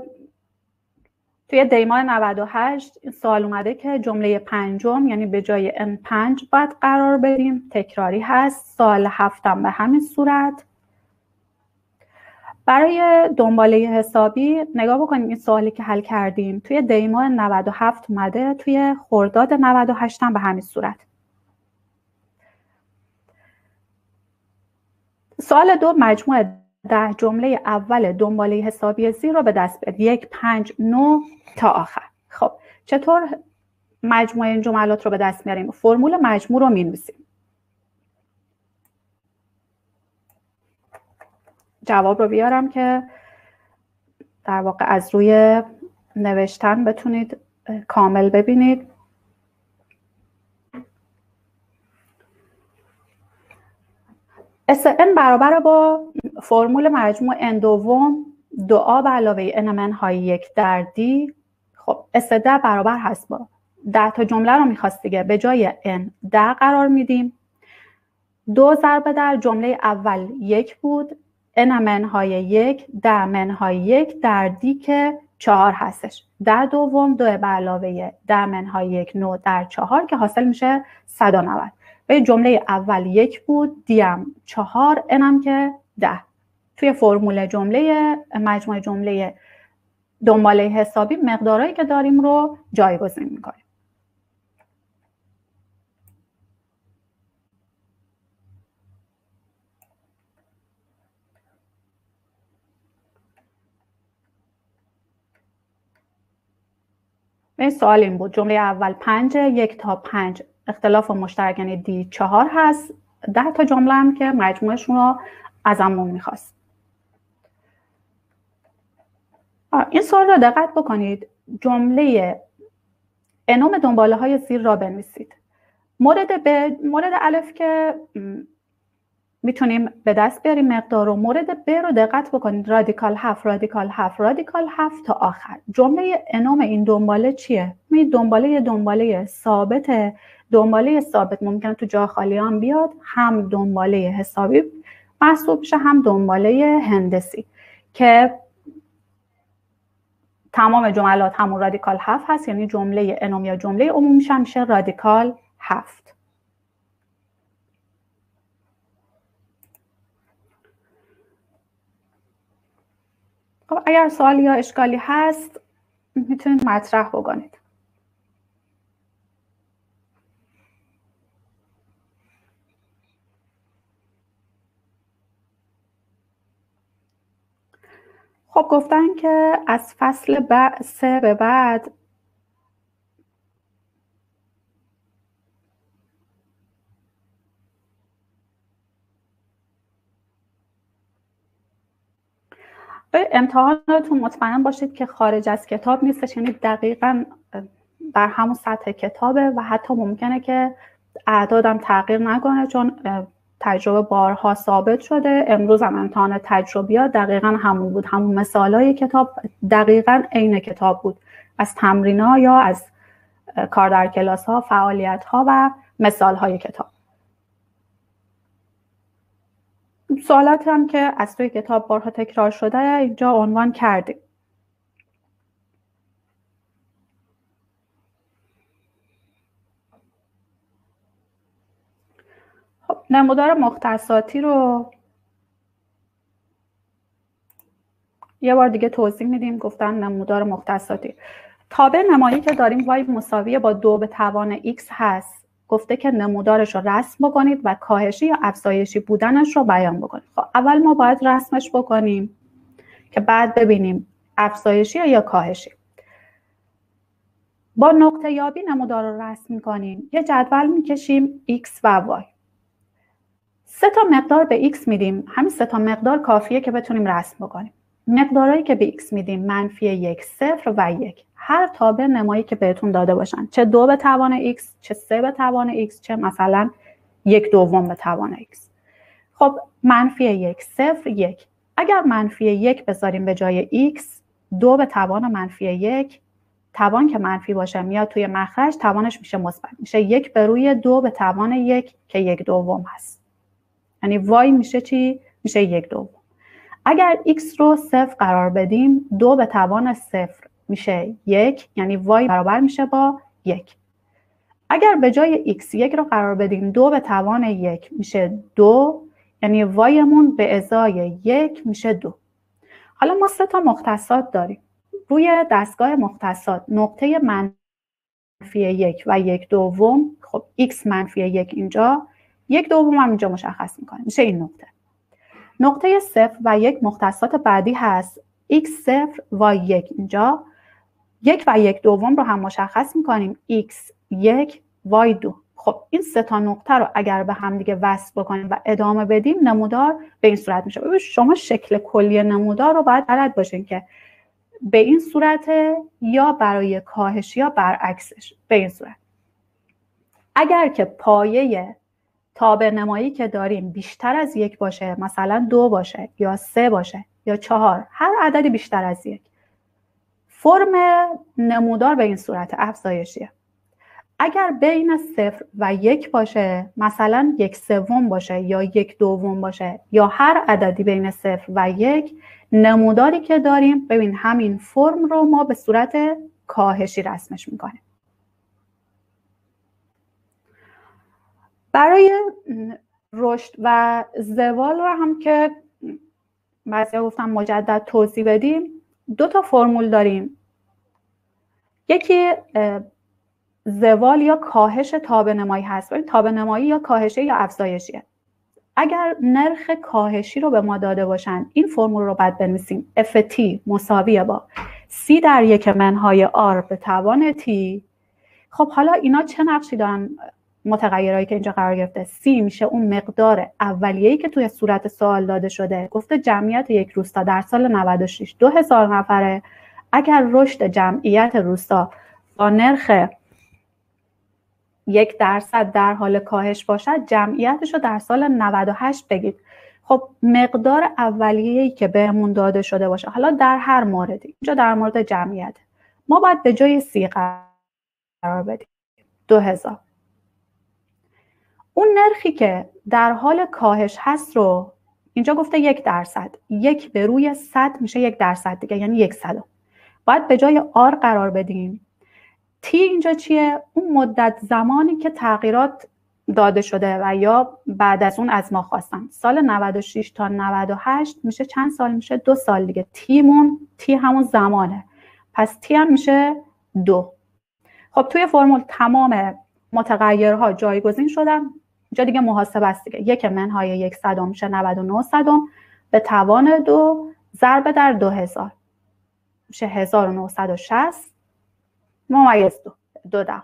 توی دیماه نود و هشت این سوال اومده که جمله پنجم یعنی به جای ان پنج باید قرار بدیم، تکراری هست. سوال هفتم به همین صورت. برای دنباله حسابی نگاه بکنیم این سوالی که حل کردیم توی دیماه نود و هفت اومده، توی خرداد نود و هشت هم به همین صورت. سوال دو مجموع ده جمله اول دنباله حسابی زیر رو به دست بیارید. یک، پنج، نه تا آخر. خب چطور مجموع این جملات رو به دست میاریم؟ فرمول مجموع رو می‌نویسیم. جواب رو بیارم که در واقع از روی نوشتن بتونید کامل ببینید. اس ان برابر با فرمول مجموع ان دوم دو آ به علاوه ان منهای یک در دی. خب اس ده برابر هست با ده تا جمله رو میخواست دیگه، به جای ان ده قرار میدیم. دو ضرب در جمله اول یک بود، ان منهای یک ده منهای یک در دی که چهار هستش. ده دوم دو به علاوه ده منهای یک نه در چهار که حاصل میشه صد و نود. به جمله اول یک بود، دیم چهار، انم که ده. توی فرمول جمله مجموع جمله دنباله حسابی مقدارهایی که داریم رو جایگزین میکنیم. این سوال این بود جمله اول پنج، یک تا پنج اختلاف مشترک یعنی دی چهار هست. ده تا جمله هم که مجموعشون رو ازمون میخواست. این سوال رو دقت بکنید. جمله انوم دنباله های زیر را بنویسید. مورد ب مورد الف که میتونیم به دست بیاریم مقدار رو. مورد ب رو دقت بکنید. رادیکال هفت، رادیکال هفت، رادیکال هفت تا آخر. جمله انوم این دنباله چیه؟ می دنباله دنباله ثابت. دنباله ثابت ممکنه تو جا خالی هم بیاد، هم دنباله حسابی محسوب میشه هم دنباله هندسی که تمام جملات همون رادیکال هفت هست، یعنی جمله انوم یا جمله عمومیش هم میشه رادیکال هفت. خب اگر سوالی یا اشکالی هست میتونید مطرح بکنید. خب گفتن که از فصل ب... سه به بعد به امتحاناتون مطمئن باشید که خارج از کتاب نیستش، یعنی دقیقاً در همون سطح کتابه و حتی ممکنه که اعدادم تغییر نکنه، چون تجربه بارها ثابت شده. امروز هم امتحان تجربیات دقیقاً همون بود، همون مثالای کتاب دقیقاً عین کتاب بود، از تمرین‌ها یا از کار در کلاس‌ها، فعالیت‌ها و مثال‌های کتاب. سوالاتی هم که از توی کتاب بارها تکرار شده اینجا عنوان کردیم. نمودار مختصاتی رو یه بار دیگه توضیح میدیم. گفتن نمودار مختصاتی تابع نمایی که داریم y مساوی با دو به توان x هست. گفته که نمودارش رو رسم بکنید و کاهشی یا افزایشی بودنش رو بیان بکنید. خب اول ما باید رسمش بکنیم که بعد ببینیم افزایشی یا کاهشی. با نقطه یابی نمودار رو رسم میکنیم. یه جدول میکشیم x و y. سه تا مقدار به x میدیم. همین سه تا مقدار کافیه که بتونیم رسم بکنیم. مقدارهایی که به x میدیم منفی یک، صفر و یک. هر تابع نمایی که بهتون داده باشن، چه دو به توان x، چه سه به توان x، چه مثلا یک دوم به توان x. خب منفی یک، صفر، یک. اگر منفی یک بذاریم به جای x، دو به توان منفی یک، توان که منفی باشه میاد توی مخرج، توانش میشه مثبت، میشه یک به روی دو به توان یک که یک دوم هست. یعنی y میشه چی؟ میشه یک دوم. اگر x رو صفر قرار بدیم، دو به توان صفر میشه یک، یعنی y برابر میشه با یک. اگر به جای x یک رو قرار بدیم، دو به توان یک میشه دو، یعنی y مون به ازای یک میشه دو. حالا ما سه تا مختصات داریم. روی دستگاه مختصات نقطه منفی یک و یک دوم، خب x منفی یک اینجا، یک دوم هم اینجا مشخص میکنه، میشه این نقطه. نقطه صفر و یک مختصات بعدی هست. x صفر و یک اینجا، یک و یک دوم رو هم مشخص میکنیم، x یک y دو. خب این سه تا نقطه رو اگر به هم دیگه وصل بکنیم و ادامه بدیم، نمودار به این صورت میشه. ببین شما شکل کلی نمودار رو باید بلد باشین که به این صورت یا برای کاهش یا برعکسش به این صورت. اگر که پایه تابع نمایی که داریم بیشتر از یک باشه، مثلا دو باشه یا سه باشه یا چهار، هر عددی بیشتر از یک، فرم نمودار به این صورت افزایشیه. اگر بین صفر و یک باشه، مثلا یک سوم باشه یا یک دوم باشه یا هر عددی بین صفر و یک، نموداری که داریم ببین همین فرم رو ما به صورت کاهشی رسمش میکنیم. برای رشد و زوال رو هم که بعضی گفتم مجدد توضیح بدیم، دو تا فرمول داریم. یکی زوال یا کاهش تابع نمایی هست. ببین تابع نمایی یا کاهشی یا افزایشیه. اگر نرخ کاهشی رو به ما داده باشن، این فرمول رو باید بنویسیم اف تی مساویه با سی در یک منهای آر به توان تی. خب حالا اینا چه نقشی دارن؟ متغیرهایی که اینجا قرار گرفته، سی میشه اون مقدار اولیه‌ای که توی صورت سوال داده شده. گفته جمعیت یک روستا در سال نود و شش دو هزار نفره. اگر رشد جمعیت روستا با نرخ یک درصد در حال کاهش باشد، جمعیتش رو در سال نود و هشت بگید. خب مقدار اولیه‌ای که بهمون داده شده باشه، حالا در هر موردی، اینجا در مورد جمعیت، ما باید به جای سی قرار بدیم دو هزار. اون نرخی که در حال کاهش هست رو اینجا گفته یک درصد، یک به روی صد میشه یک درصد دیگه، یعنی یک صدم. باید به جای آر قرار بدیم. تی اینجا چیه؟ اون مدت زمانی که تغییرات داده شده و یا بعد از اون از ما خواستن. سال نود و شش تا نود و هشت میشه چند سال؟ میشه دو سال دیگه. تیمون تی همون زمانه، پس تی هم میشه دو. خب توی فرمول تمام متغیرها جایگزین شدن. اینجا دیگه محاسبه است دیگه. یک منهای یک صدم میشه نود و نه صدم به توان دو ضرب در دو هزار میشه هزار و نهصد و شصت ممیز دو دو دهم.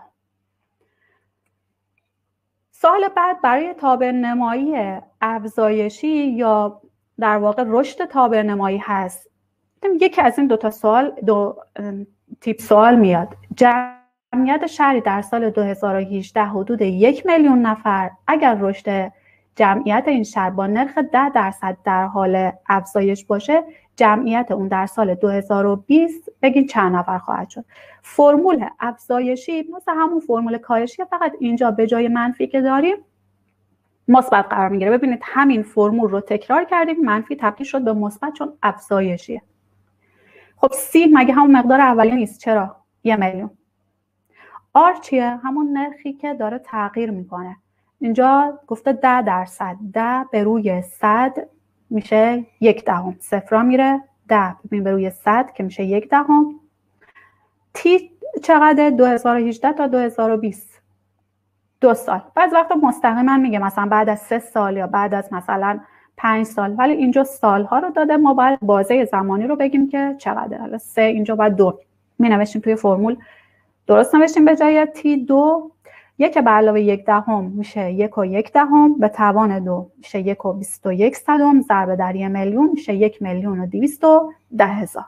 سوال بعد برای تابع نمایی افزایشی یا در واقع رشد تابع نمایی هست. یکی از این دو تا سوال دو تیپ سوال میاد. جمعیت شهری در سال دو هزار و هجده حدود یک میلیون نفر. اگر رشد جمعیت این شهر با نرخ ده درصد در حال افزایش باشه، جمعیت اون در سال دو هزار و بیست بگین چند نفر خواهد شد. فرمول افزایشی مثل همون فرمول کاهشی، فقط اینجا به جای منفی که داریم مثبت قرار میگیره. ببینید همین فرمول رو تکرار کردیم، منفی تبدیل شد به مثبت چون افزایشیه. خب سی مگه همون مقدار اولیه نیست؟ چرا؟ یه میلیون. آر چیه؟ همون نرخی که داره تغییر میکنه. اینجا گفته ده درصد، ده به روی صد میشه یک دهم، صفرا میره، ده ببین به روی صد که میشه یک دهم. تی چقدر؟ دو هزار و هجده تا دو هزار و بیست، دو سال. بعض وقتا مستقیما میگه مثلا بعد از سه سال یا بعد از مثلا پنج سال، ولی اینجا سالها رو داده، ما باید بازه زمانی رو بگیم که چقدر. حالا سه اینجا باید دو می نوشتیم توی فرمول، درست نوشتیم به جای تی دو. یک به علاوه یک دهم میشه یک و یک دهم به توان دو میشه یک و بیست و یک صدم ضرب در یک میلیون میشه یک میلیون و دویست و ده هزار.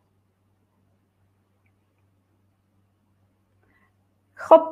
خب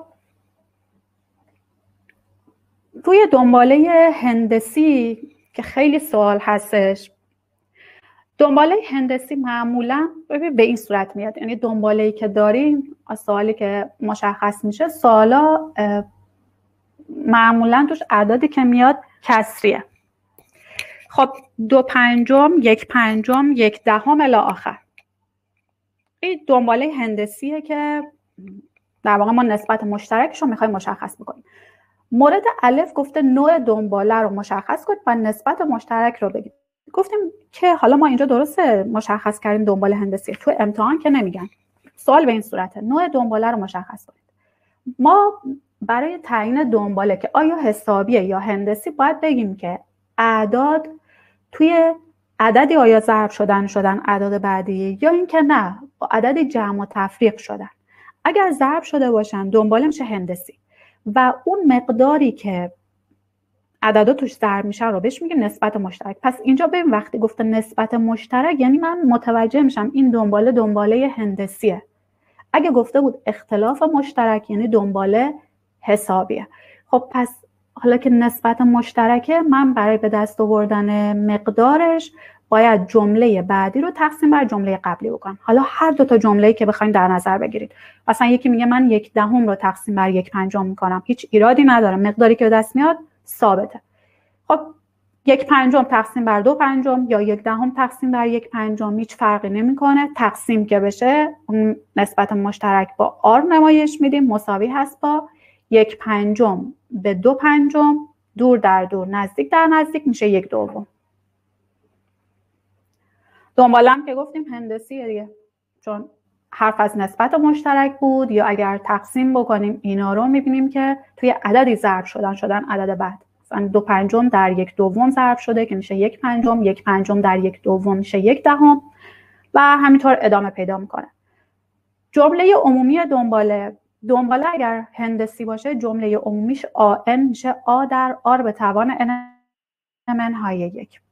روی دنباله هندسی که خیلی سوال هستش، دنباله هندسی معمولا به این صورت میاد، یعنی دنباله‌ای که داریم، سوالی که مشخص میشه، سوالا معمولا توش اعدادی که میاد کسریه. خب دو پنجم، یک پنجم، یک دهم الی آخر، این دنباله هندسیه که در واقع ما نسبت مشترکش رو میخوایم مشخص بکنیم. مورد الف گفته نوع دنباله رو مشخص کنید و نسبت مشترک رو بگید. گفتیم که حالا ما اینجا درسته مشخص کردیم دنباله هندسی، تو امتحان که نمیگن. سوال به این صورته، نوع دنباله رو مشخص کنید. ما برای تعیین دنباله که آیا حسابیه یا هندسی باید بگیم که اعداد توی عددی آیا ضرب شدن شدن اعداد بعدی یا اینکه نه با عددی جمع و تفریق شدن. اگر ضرب شده باشن دنباله میشه هندسی و اون مقداری که عددا توش ضرب میشه رو بهش میگیم نسبت مشترک. پس اینجا ببین وقتی گفته نسبت مشترک یعنی من متوجه میشم این دنباله دنباله هندسیه. اگه گفته بود اختلاف مشترک یعنی دنباله حسابیه. خب پس حالا که نسبت مشترکه، من برای به دست آوردن مقدارش باید جمله بعدی رو تقسیم بر جمله قبلی بکنم. حالا هر دو تا جمله‌ای که بخواید در نظر بگیرید، مثلا یکی میگه من یک دهم رو تقسیم بر یک پنجم میکنم، هیچ ایرادی نداره، مقداری که به دست میاد ثابته. خب یک پنجم تقسیم بر دو پنجم یا یک دهم تقسیم بر یک پنجم هیچ فرقی نمیکنه. تقسیم که بشه نسبت مشترک با آر نمایش میدیم، مساوی هست با یک پنجم به دو پنجم، دور در دور نزدیک در نزدیک میشه یک دوم. دنباله هم که گفتیم هندسیه دیگه، چون حرف از نسبت مشترک بود. یا اگر تقسیم بکنیم اینا رو میبینیم که توی عددی ضرب شدن شدن عدد بعد، مثلا دو پنجم در یک دوم ضرب شده که میشه یک پنجم، یک پنجم در یک دوم میشه یک دهم و همینطور ادامه پیدا میکنه. جمله عمومی دنباله، دنباله اگر هندسی باشه جمله عمومیش آن میشه آ در آر به توان ان منهای یک.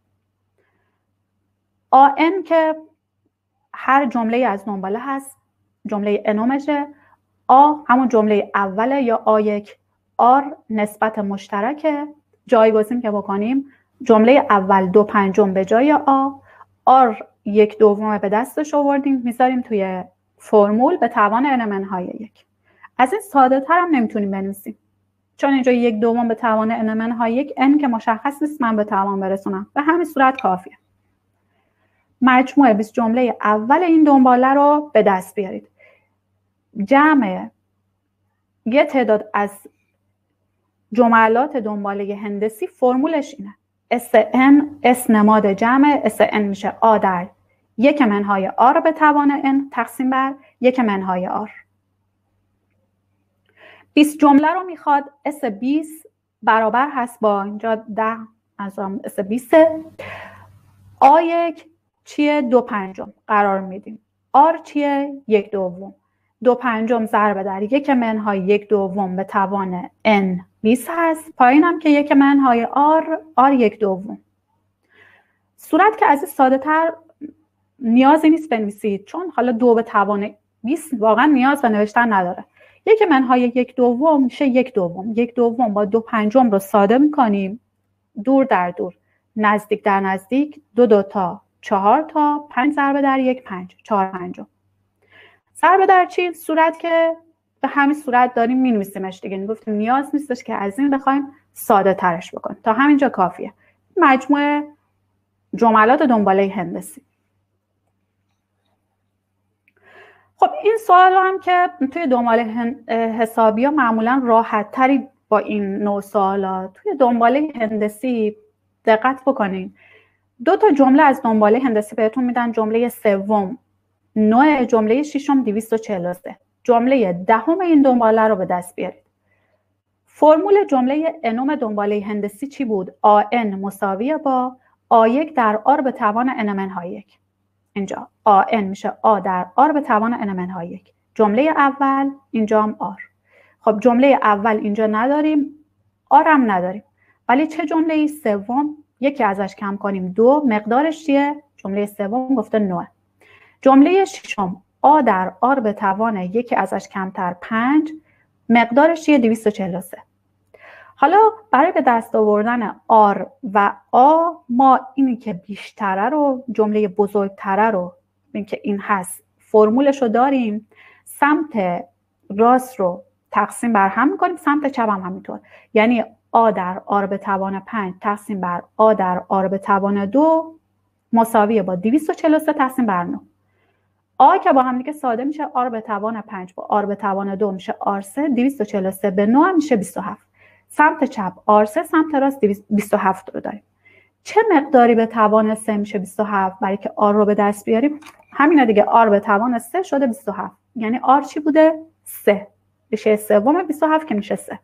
آن که هر جمله از دنباله هست جمله انومشه، آ همون جمله اوله یا آ یک، آر نسبت مشترکه. جایگزین که بکنیم جمله اول دو پنجم به جای آ، آر یک دوم به دستش آوردیم میذاریم توی فرمول به توان ان منهای یک. از این ساده تر هم نمیتونیم بنویسیم، چون اینجا یک دوم به توان ان منهای یک، ان که مشخص نیست من به توان برسونم، به همین صورت کافیه. مجموع بیست جمله اول این دنباله رو به دست بیارید. جمع یه تعداد از جملات دنباله هندسی فرمولش اینه: اس ان، اس نماد جمع، اس ان میشه آ در یک منهای آر به توان ان تقسیم بر یک منهای آر. بیست جمله رو میخواد، اس بیست برابر هست با اینجا ده از اس بیست. آ یک چیه؟ دو پنجم قرار میدیم. آر چیه؟ یک دوم. دو پنجم ضرب در یک منهای یک دوم به توان ان بیست هست. پایین هم که یک منهای آر، آر یک دوم. صورت که از این ساده تر نیازی نیست بنویسید، چون حالا دو به توان بیست واقعا نیاز به نوشتن نداره. یک منهای یک دوم میشه یک دوم. یک دوم با دو پنجم رو ساده میکنیم، دور در دور نزدیک در نزدیک، دو دو تا چهار تا، پنج ضرب در یک پنج، چهار پنجم. ضرب در چی؟ صورت که به همین صورت داریم می‌نویسیمش دیگه، گفتیم نیاز نیستش که از این بخوایم ساده ترش بکنیم، تا همینجا کافیه. مجموعه جملات دنباله هندسی. خب این سوال هم که توی دنباله حسابی ها معمولا راحت تری با این نوع سوالات توی دنباله هندسی دقت بکنین. دو تا جمله از دنباله هندسی بهتون میدن. جمله سوم نوع، جمله ششم دویست و چهل و سه. جمله دهم این دنباله رو به دست بیارید. فرمول جمله انوم دنباله هندسی چی بود؟ آ ان مساوی با آ یک در آر به توان ان منهای یک. اینجا آ ان میشه آ در آر به توان ان منهای یک. جمله اول، اینجا هم آر. خب جمله اول اینجا نداریم، آر هم نداریم، ولی چه جمله سوم؟ یکی ازش کم کنیم، دو. مقدارش چیه؟ جمله سوم گفته نه. جمله ششم آ در آر به توان یکی ازش کمتر پنج، مقدارش چیه؟ دویست و چهل و سه. حالا برای به دست آوردن آر و آ ما اینی که بیشتره رو، جمله بزرگتره رو، این که این هست، فرمولش رو داریم. سمت راست رو تقسیم بر هم میکنیم، سمت چپ هم همینطور. یعنی آ در آر به توان پنج تقسیم بر آ در آر به توان دو مساویه با دویست و چهل و سه تقسیم بر نه. آ که با هم دیگه ساده میشه آر به توان پنج با آر به توان دو میشه آر سه، دویست و چهل و سه به نه میشه بیست و هفت. سمت چپ آر سه، سمت راست بیست و هفت رو داریم. چه مقداری به توان سه میشه بیست و هفت؟ برای که آر رو به دست بیاریم همینه دیگه، آر به توان سه شده بیست و هفت. یعنی آر چی بوده؟ سه. ریشه سوم بیست و هفت که میشه سه.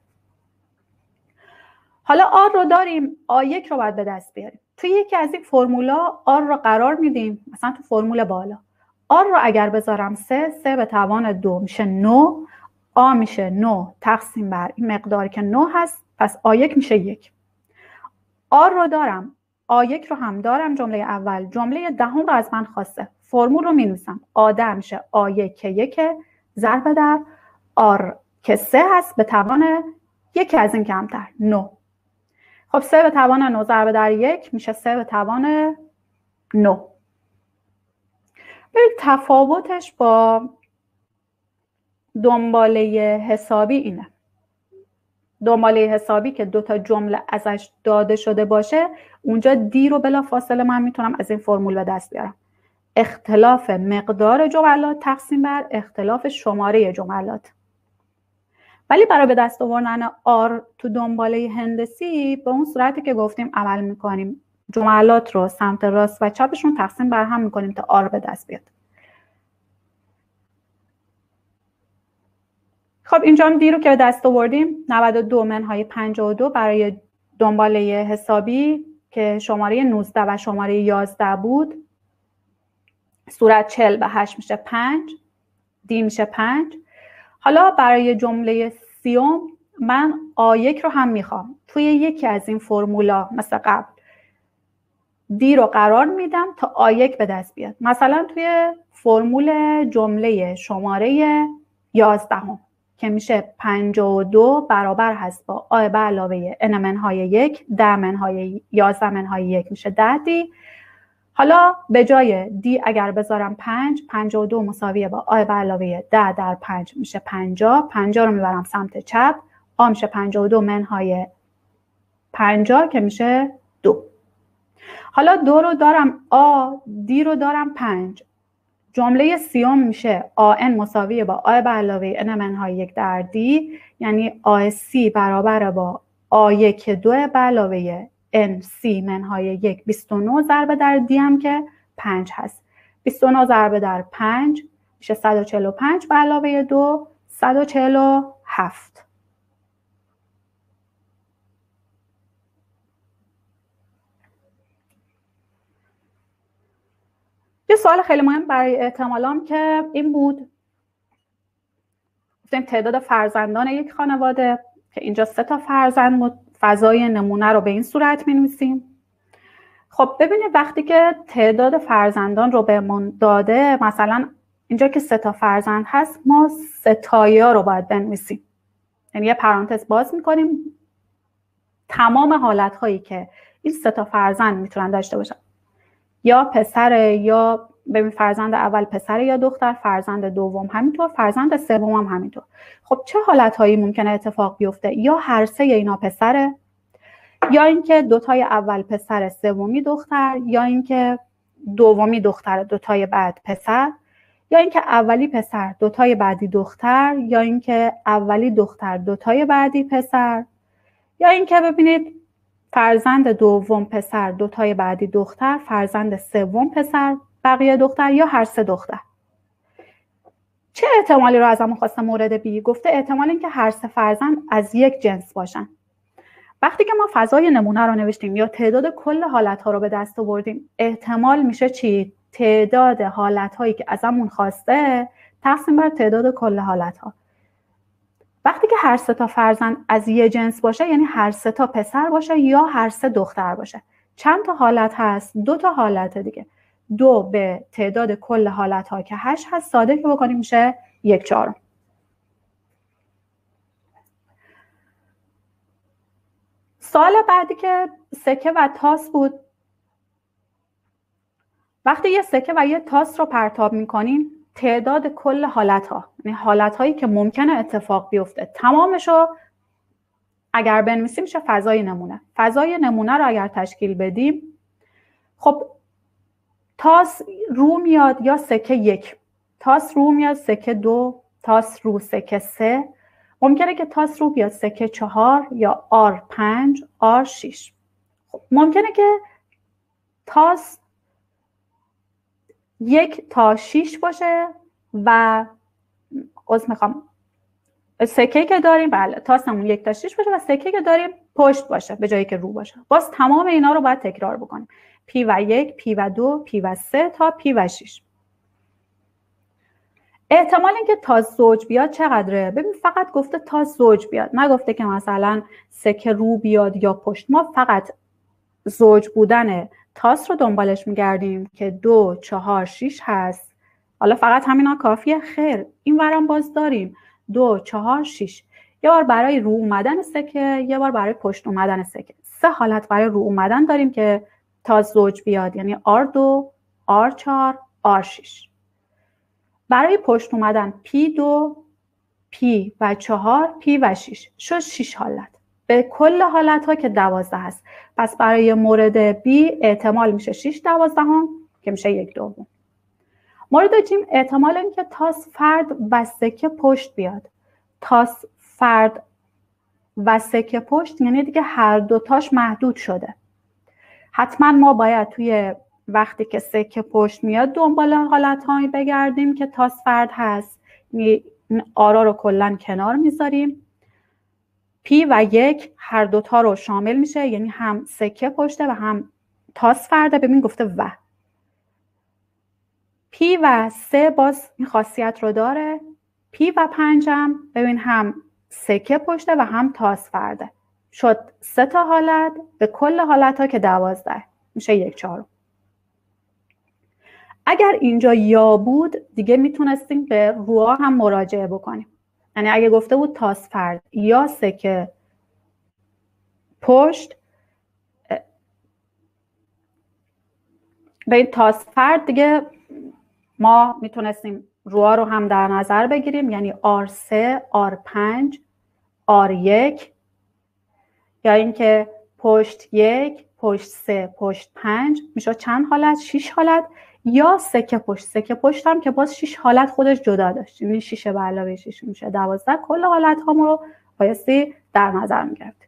حالا آر رو داریم، آ یک رو باید به دست بیاریم. توی یکی از این فرمولا آر رو قرار میدیم، مثلا تو فرمول بالا آر رو اگر بذارم سه، سه به توان دو میشه نه، آ میشه نه تقسیم بر این مقداری که نه هست، پس آ یک میشه یک. آر رو دارم، آ یک رو هم دارم جمله اول. جمله دهم رو از من خواسته، فرمول رو می نویسم. آ ده میشه آ یک که یک ضرب در آر که سه هست به توان یکی از این کمتر نه. خب سه به توان نه ضرب در یک میشه سه به توان نه. ببین تفاوتش با دنباله حسابی اینه. دنباله حسابی که دو تا جمله ازش داده شده باشه، اونجا دی رو بلا فاصله من میتونم از این فرمول به دست بیارم. اختلاف مقدار جملات تقسیم بر اختلاف شماره جملات. ولی برای به دست آوردن آر تو دنباله هندسی به اون صورتی که گفتیم عمل میکنیم. جملات رو سمت راست و چپشون تقسیم بر هم میکنیم تا آر به دست بیاد. خب اینجا هم دی رو که به دست آوردیم، نود و دو منهای پنجاه و دو برای دنباله حسابی که شماره نوزده و شماره یازده بود، صورت چهل به هشت میشه پنج، دی میشه پنج. حالا برای جمله سیوم من آ یک رو هم میخوام. توی یکی از این فرمولا مثل قبل دی رو قرار میدم تا آ یک به دست بیاد. مثلا توی فرمول جمله شماره یازدهم که میشه پنجاه و دو برابر هست با آ به علاوه ان منهای یک، ده منهای یازده منهای یک میشه ده دی. حالا به جای دی اگر بذارم پنج، پنجاه و دو مساویه با آ به علاوه ده در پنج میشه پنجاه. پنجاه رو میبرم سمت چپ، آ میشه پنجاه و دو منهای پنجاه که میشه دو. حالا دو رو دارم آ، دی رو دارم پنج. جمله سیوم میشه آ ان مساویه با آ به علاوه ان منهای یک در دی، یعنی آ سی برابر با آ یک دو به علاوه ان سی منهای یک بیست و نه ضرب در دی هم که پنج هست. بیست و نه ضرب در پنج میشه صد و چهل و پنج به علاوه دو صد و چهل و هفت. یه سوال خیلی مهم برای احتمالام که این بود، گفتیم تعداد فرزندان یک خانواده که اینجا سه تا فرزند بود، فضای نمونه رو به این صورت می‌نویسیم. خب ببینید وقتی که تعداد فرزندان رو بهمون داده، مثلا اینجا که سه تا فرزند هست، ما ستایا رو باید بنویسیم. یعنی یه پرانتز باز می‌کنیم، تمام حالت‌هایی که این سه تا فرزند میتونن داشته باشن، یا پسر یا ببین فرزند اول پسر یا دختر، فرزند دوم همینطور، فرزند سوم هم همینطور. خب چه حالت‌هایی ممکنه اتفاق بیفته؟ یا هر سه اینا پسره، یا اینکه دوتای اول پسر سومی دختر، یا اینکه دومی دختر دوتای بعد پسر، یا اینکه اولی پسر دوتای بعدی دختر، یا اینکه اولی دختر دوتای بعدی پسر، یا اینکه ببینید فرزند دوم پسر، دوتای بعدی دختر، فرزند سوم پسر، بقیه دختر، یا هر سه دختر. چه احتمالی رو ازمون خواسته مورد بی؟ گفته احتمال اینکه هر سه فرزند از یک جنس باشن. وقتی که ما فضای نمونه رو نوشتیم یا تعداد کل حالت‌ها رو به دست آوردیم، احتمال میشه چی؟ تعداد حالت‌هایی که ازمون خواسته تقسیم بر تعداد کل حالت‌ها. وقتی که هر سه تا فرزند از یک جنس باشه یعنی هر سه تا پسر باشه یا هر سه دختر باشه. چند تا حالت هست؟ دو تا حالت دیگه. دو به تعداد کل حالت‌ها که هشت هست، ساده که بکنیم میشه یک چهارم. سوال بعدی که سکه و تاس بود. وقتی یه سکه و یه تاس رو پرتاب میکنین، تعداد کل حالت‌ها، یعنی حالت‌هایی که ممکنه اتفاق بیفته، تمامش رو اگر بنویسیم میشه فضای نمونه. فضای نمونه رو اگر تشکیل بدیم، خب تاس رو میاد یا سکه یک، تاس رو میاد سکه دو، تاس رو سکه سه، ممکنه که تاس رو بیاد سکه چهار یا آر پنج، آر شیش. خب ممکنه که تاس یک تا شیش باشه و از میخوام سکه که داریم، بله تاسمون یک تا شیش باشه و سکه که داریم پشت باشه به جایی که رو باشه. باز تمام اینا رو باید تکرار بکنیم. پی و یک، پی و دو، پی و سه تا پی و شیش. احتمال اینکه تاس زوج بیاد چقدره؟ ببین فقط گفته تاس زوج بیاد، نگفته که مثلا سکه رو بیاد یا پشت. ما فقط زوج بودن تاس رو دنبالش میگردیم که دو، چهار، شیش هست. حالا فقط همینا کافیه؟ خیر، این ورم باز داریم دو، چهار، شیش. یه بار برای رو اومدن سکه، یه بار برای پشت اومدن سکه. سه حالت برای رو اومدن داریم که تاس زوج بیاد، یعنی آر دو، آر چهار، آر شیش. برای پشت اومدن پی دو، پی و چهار، پی و شیش. شد شیش حالت. به کل حالت ها که دوازده هست. پس برای مورد بی احتمال میشه شیش دوازده هم که میشه یک دوم. مورد جیم احتمال این که تاس فرد و سکه پشت بیاد. تاس فرد و سکه پشت یعنی دیگه هر دوتاش محدود شده. حتما ما باید توی وقتی که سکه پشت میاد دنبال حالت هایی بگردیم که تاس فرد هست. آرا رو کلن کنار میذاریم. پی و یک هر دوتا رو شامل میشه، یعنی هم سکه پشته و هم تاس فرده. ببین گفته و پی و سه باز این خاصیت رو داره. پی و پنجم ببین هم سکه پشته و هم تاس فرده. شد سه تا حالت به کل حالت ها که دوازده میشه یک چهارم. اگر اینجا یا بود دیگه میتونستیم به روها هم مراجعه بکنیم. یعنی اگه گفته بود تاس فرد یا سکه پشت، به این تاس فرد دیگه ما میتونستیم روها رو هم در نظر بگیریم، یعنی آر سه، آر پنج، آر یک، یا اینکه پشت یک، پشت سه، پشت پنج میشه چند حالت؟ شیش حالت. یا سکه پشت، سکه پشت هم که باز شیش حالت خودش جدا داشت، یعنی شیش به علاوه شیش میشه دوازده. کل حالت ها رو بایستی در نظر میگرفتیم.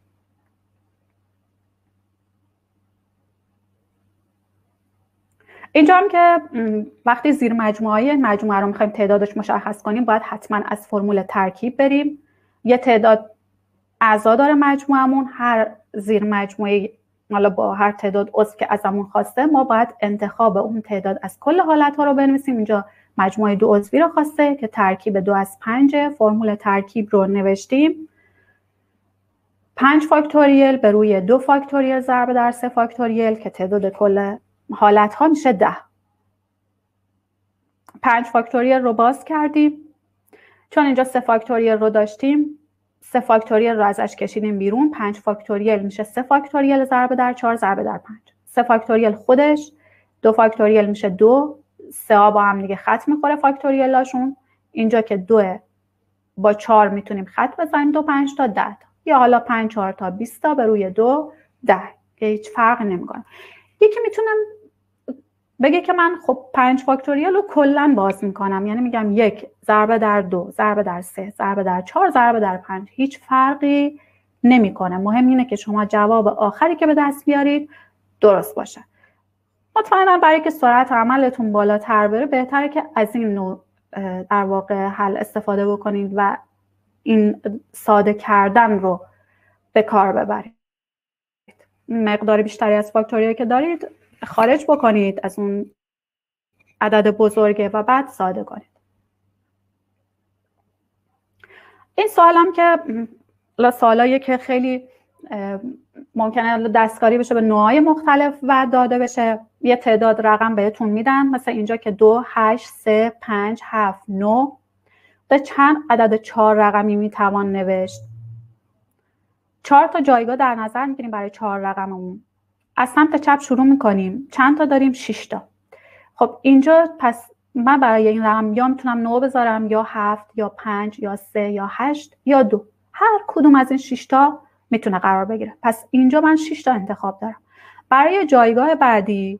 اینجا هم که وقتی زیر مجموعه مجموعه رو میخوایم تعدادش مشخص کنیم باید حتما از فرمول ترکیب بریم. یه تعداد اعضا داره مجموعمون، هر زیر مجموعه حالا با هر تعداد عضو که ازمون خواسته ما باید انتخاب اون تعداد از کل حالت ها رو بنویسیم. اینجا مجموعه دو عضوی رو خواسته که ترکیب دو از پنج. فرمول ترکیب رو نوشتیم. پنج فاکتوریل به روی دو فاکتوریل ضرب در سه فاکتوریل که تعداد کل حالت ها میشه ده. پنج فاکتوریل رو باز کردیم. چون اینجا سه فاکتوریل رو داشتیم، سه فاکتوریل رو ازش کشیدیم بیرون. پنج فاکتوریل میشه سه فاکتوریل ضرب در چهار ضرب در پنج. سه فاکتوریل خودش، دو فاکتوریل میشه دو. سه ها با هم دیگه خط میخوره فاکتوریلاشون. اینجا که دو با چهار میتونیم خط بزنیم، دو پنج تا ده تا. یا حالا پنج چهار تا بیست تا به روی دو ده که هیچ فرقی نمیکنه. یکی میتونم بگه که من خب پنج فاکتوریل رو کلن باز میکنم، یعنی میگم یک ضرب در دو، ضرب در سه، ضرب در چهار، ضرب در پنج، هیچ فرقی نمیکنه. مهم اینه که شما جواب آخری که به دست بیارید درست باشه. مطمئنا برای که سرعت عملتون بالاتر بره بهتره که از این نوع در واقع حل استفاده بکنید و این ساده کردن رو به کار ببرید. مقدار بیشتری از فاکتوریال که دارید خارج بکنید از اون عدد بزرگه و بعد ساده کنید. این سوال هم که سوالایی که خیلی ممکنه دستکاری بشه به نوعای مختلف و داده بشه. یه تعداد رقم بهتون میدن، مثلا اینجا که دو، هشت، سه، پنج، هفت، نو. به چند عدد چهار رقمی میتوان نوشت؟ چهار تا جایگاه در نظر میگیریم برای چهار رقممون. از سمت چپ شروع میکنیم. چند تا داریم؟ شش تا. خب اینجا پس من برای این رقم یا میتونم نو بذارم یا هفت یا پنج یا سه یا هشت یا دو. هر کدوم از این شش تا میتونه قرار بگیره. پس اینجا من شش تا انتخاب دارم. برای جایگاه بعدی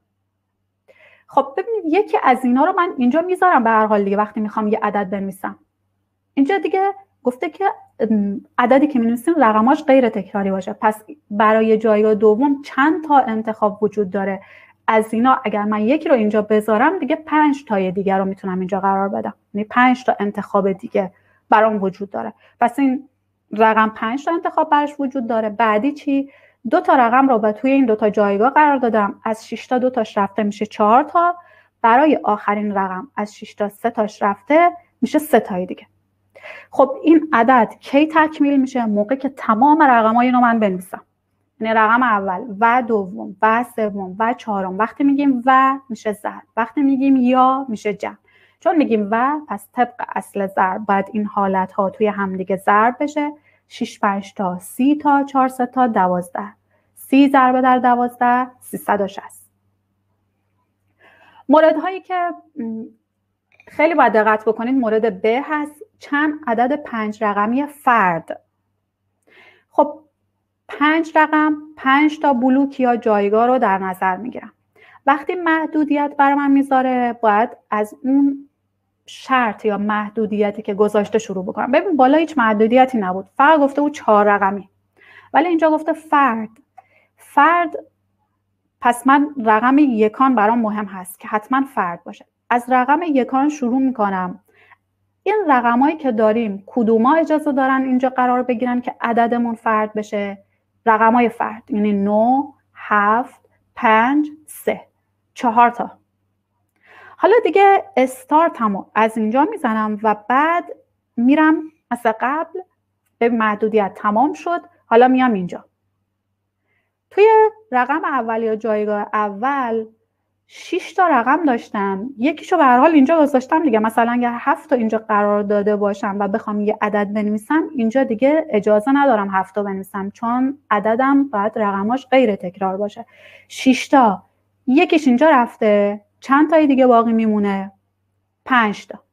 خب ببینید یکی از اینا رو من اینجا میذارم به هر حال دیگه. وقتی میخوام یه عدد بنویسم اینجا دیگه گفته که عددی که می‌نویسیم رقماش غیر تکراری باشه. پس برای جایگاه دوم چند تا انتخاب وجود داره؟ از اینا اگر من یکی رو اینجا بذارم دیگه پنج تای دیگر رو میتونم اینجا قرار بدم. یعنی پنج تا انتخاب دیگه برام وجود داره. پس این رقم پنج تا انتخاب براش وجود داره. بعدی چی؟ دو تا رقم رو به توی این دو تا جایگاه قرار دادم. از شش تا دو تاش رفته میشه چهار تا. برای آخرین رقم از شش تا سه تاش رفته میشه سه تای دیگه. خب این عدد کی تکمیل میشه؟ موقع که تمام رقم‌های اینو من بنویسم. یعنی رقم اول و دوم و سوم و چهارم. وقتی میگیم و میشه ضرب، وقتی میگیم یا میشه جمع. چون میگیم و پس طبق اصل ضرب باید این حالت ها توی همدیگه ضرب بشه. شش پنج تا سی تا چهار سه تا دوازده. سی ضرب در دوازده سیصد و شصت. مورد هایی که خیلی باید دقت بکنید مورد ب هست. چند عدد پنج رقمی فرد. خب پنج رقم پنج تا بلوک یا جایگاه رو در نظر میگیرم. وقتی محدودیت برای من میذاره باید از اون شرط یا محدودیتی که گذاشته شروع بکنم. ببین بالا هیچ محدودیتی نبود، فقط گفته بود چهار رقمی، ولی اینجا گفته فرد. فرد پس من رقم یکان برام مهم هست که حتما فرد باشه. از رقم یکان شروع میکنم. این رقمایی که داریم کدوما اجازه دارن اینجا قرار بگیرن که عددمون فرد بشه؟ رقمای فرد، یعنی نه، هفت، پنج، سه، چهار تا. حالا دیگه استارتمو از اینجا میزنم و بعد میرم مثل قبل به محدودیت تمام شد. حالا میام اینجا توی رقم اول یا جایگاه اول شش تا رقم داشتم، یکیشو به هر حال اینجا گذاشتم دیگه. مثلا اگر هفت تا اینجا قرار داده باشم و بخوام یه عدد بنویسم اینجا دیگه اجازه ندارم هفت تا بنویسم، چون عددم باید رقماش غیر تکرار باشه. شش تا یکیش اینجا رفته، چند تای دیگه باقی میمونه؟ پنج تا.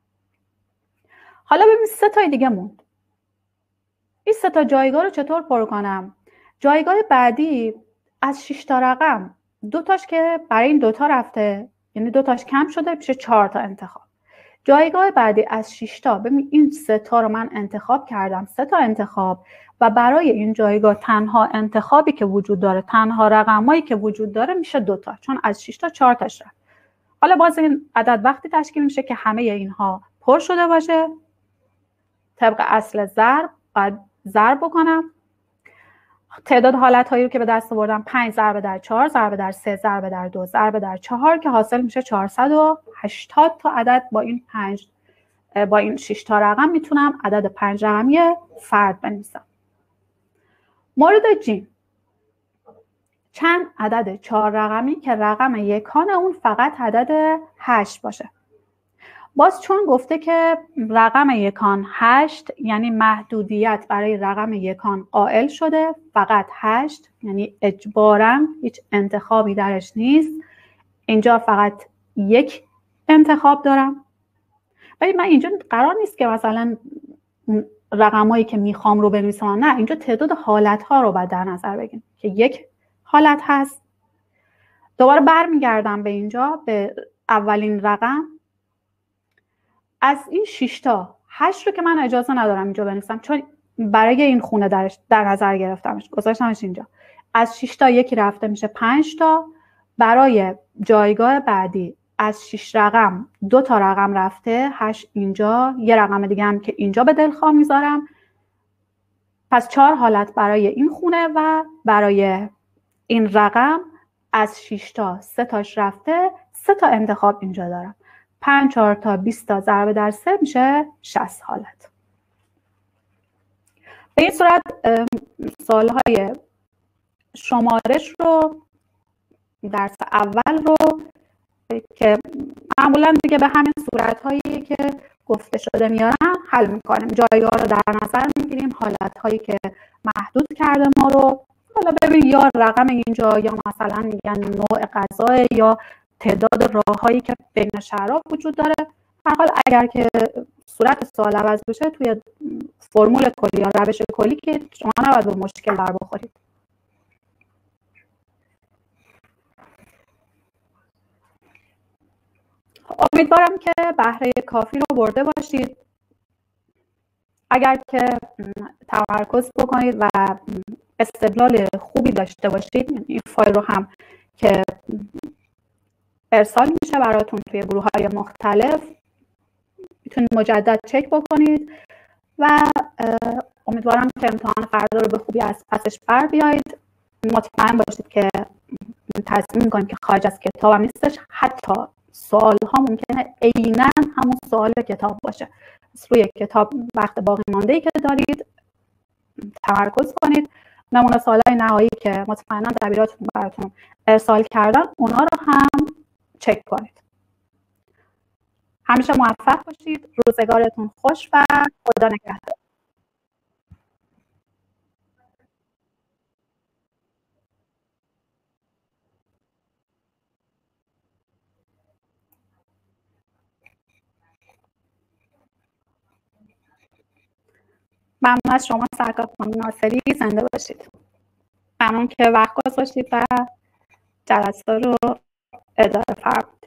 حالا ببین سه تای دیگه موند. این سه تا جایگاه رو چطور پر کنم؟ جایگاه بعدی از شش تا رقم دو تاش که برای این دوتا رفته، یعنی دو تاش کم شده، میشه چهار تا انتخاب. جایگاه بعدی از شش تا، ببین این سه تا رو من انتخاب کردم، سه تا انتخاب، و برای این جایگاه تنها انتخابی که وجود داره، تنها رقمایی که وجود داره میشه دو تا، چون از شش تا چهار تاش رفت. حالا باز این عدد وقتی تشکیل میشه که همه اینها پر شده باشه، طبق اصل ضرب باید ضرب بکنم. تعداد حالت‌هایی رو که به دست آوردم پنج ضرب در چهار ضرب در سه ضرب در دو ضرب در چهار که حاصل میشه چهارصد و هشتاد تا عدد. با این پنج با این شش تا رقم میتونم عدد پنج رقمی فرد بنویسم. مورد جیم، چند عدد چهار رقمی که رقم یکان اون فقط عدد هشت باشه. باز چون گفته که رقم یکان هشت، یعنی محدودیت برای رقم یکان قائل شده، فقط هشت، یعنی اجباراً هیچ انتخابی درش نیست. اینجا فقط یک انتخاب دارم. ولی من اینجا قرار نیست که مثلا رقمایی که میخوام رو بنویسم، نه، اینجا تعداد حالتها رو باید در نظر بگیریم که یک حالت هست. دوباره برمیگردم به اینجا، به اولین رقم. از این شش تا هشت رو که من اجازه ندارم اینجا بنویسم، چون برای این خونه درش در نظر گرفتمش، گذاشتمش اینجا. از شش تا یکی رفته میشه پنج تا. برای جایگاه بعدی از شش رقم دو تا رقم رفته، هشت اینجا، یه رقم دیگه هم که اینجا به دلخواه میذارم. پس چهار حالت برای این خونه و برای این رقم از شش تا سه تاش رفته، سه تا انتخاب اینجا دارم. پنج چهار تا بیست تا ضرب در سه میشه شصت حالت. به این صورت سوالهای شمارش رو درس اول رو که معمولا دیگه به همین صورت‌هایی که گفته شده میارم حل میکنیم. جایگاه رو در نظر میگیریم، حالت‌هایی که محدود کرده ما رو. حالا ببین یا رقم اینجا یا مثلا میگن نوع غذا یا تعداد راه‌هایی که بین شهرها وجود داره. هر حال اگر که صورت سوال عوض بشه توی فرمول کلی یا روش کلی که شما نباید به مشکل بر بخورید. امیدوارم که بهره کافی رو برده باشید. اگر که تمرکز بکنید و استدلال خوبی داشته باشید، این فایل رو هم که ارسال میشه براتون توی گروه های مختلف میتونید مجدد چک بکنید و امیدوارم که امتحان فردا رو به خوبی از پسش بر بیایید. مطمئن باشید که تصمیم میکنیم که خارج از کتاب هم نیستش. حتی سوال ها ممکنه عیناً همون سوال کتاب باشه. روی کتاب وقت باقی مانده ای که دارید تمرکز کنید. نمونه سوال های نهایی که مطمئنا دبیراتون براتون ارسال کردن اونا رو هم چک کنید. همیشه موفق باشید. روزگارتون خوش و خدا نگهدار. ممنون از شما سرکار خانم ناصری، زنده باشید. ممنون که وقت گذاشتید و جلسه رو اداره فرمودید.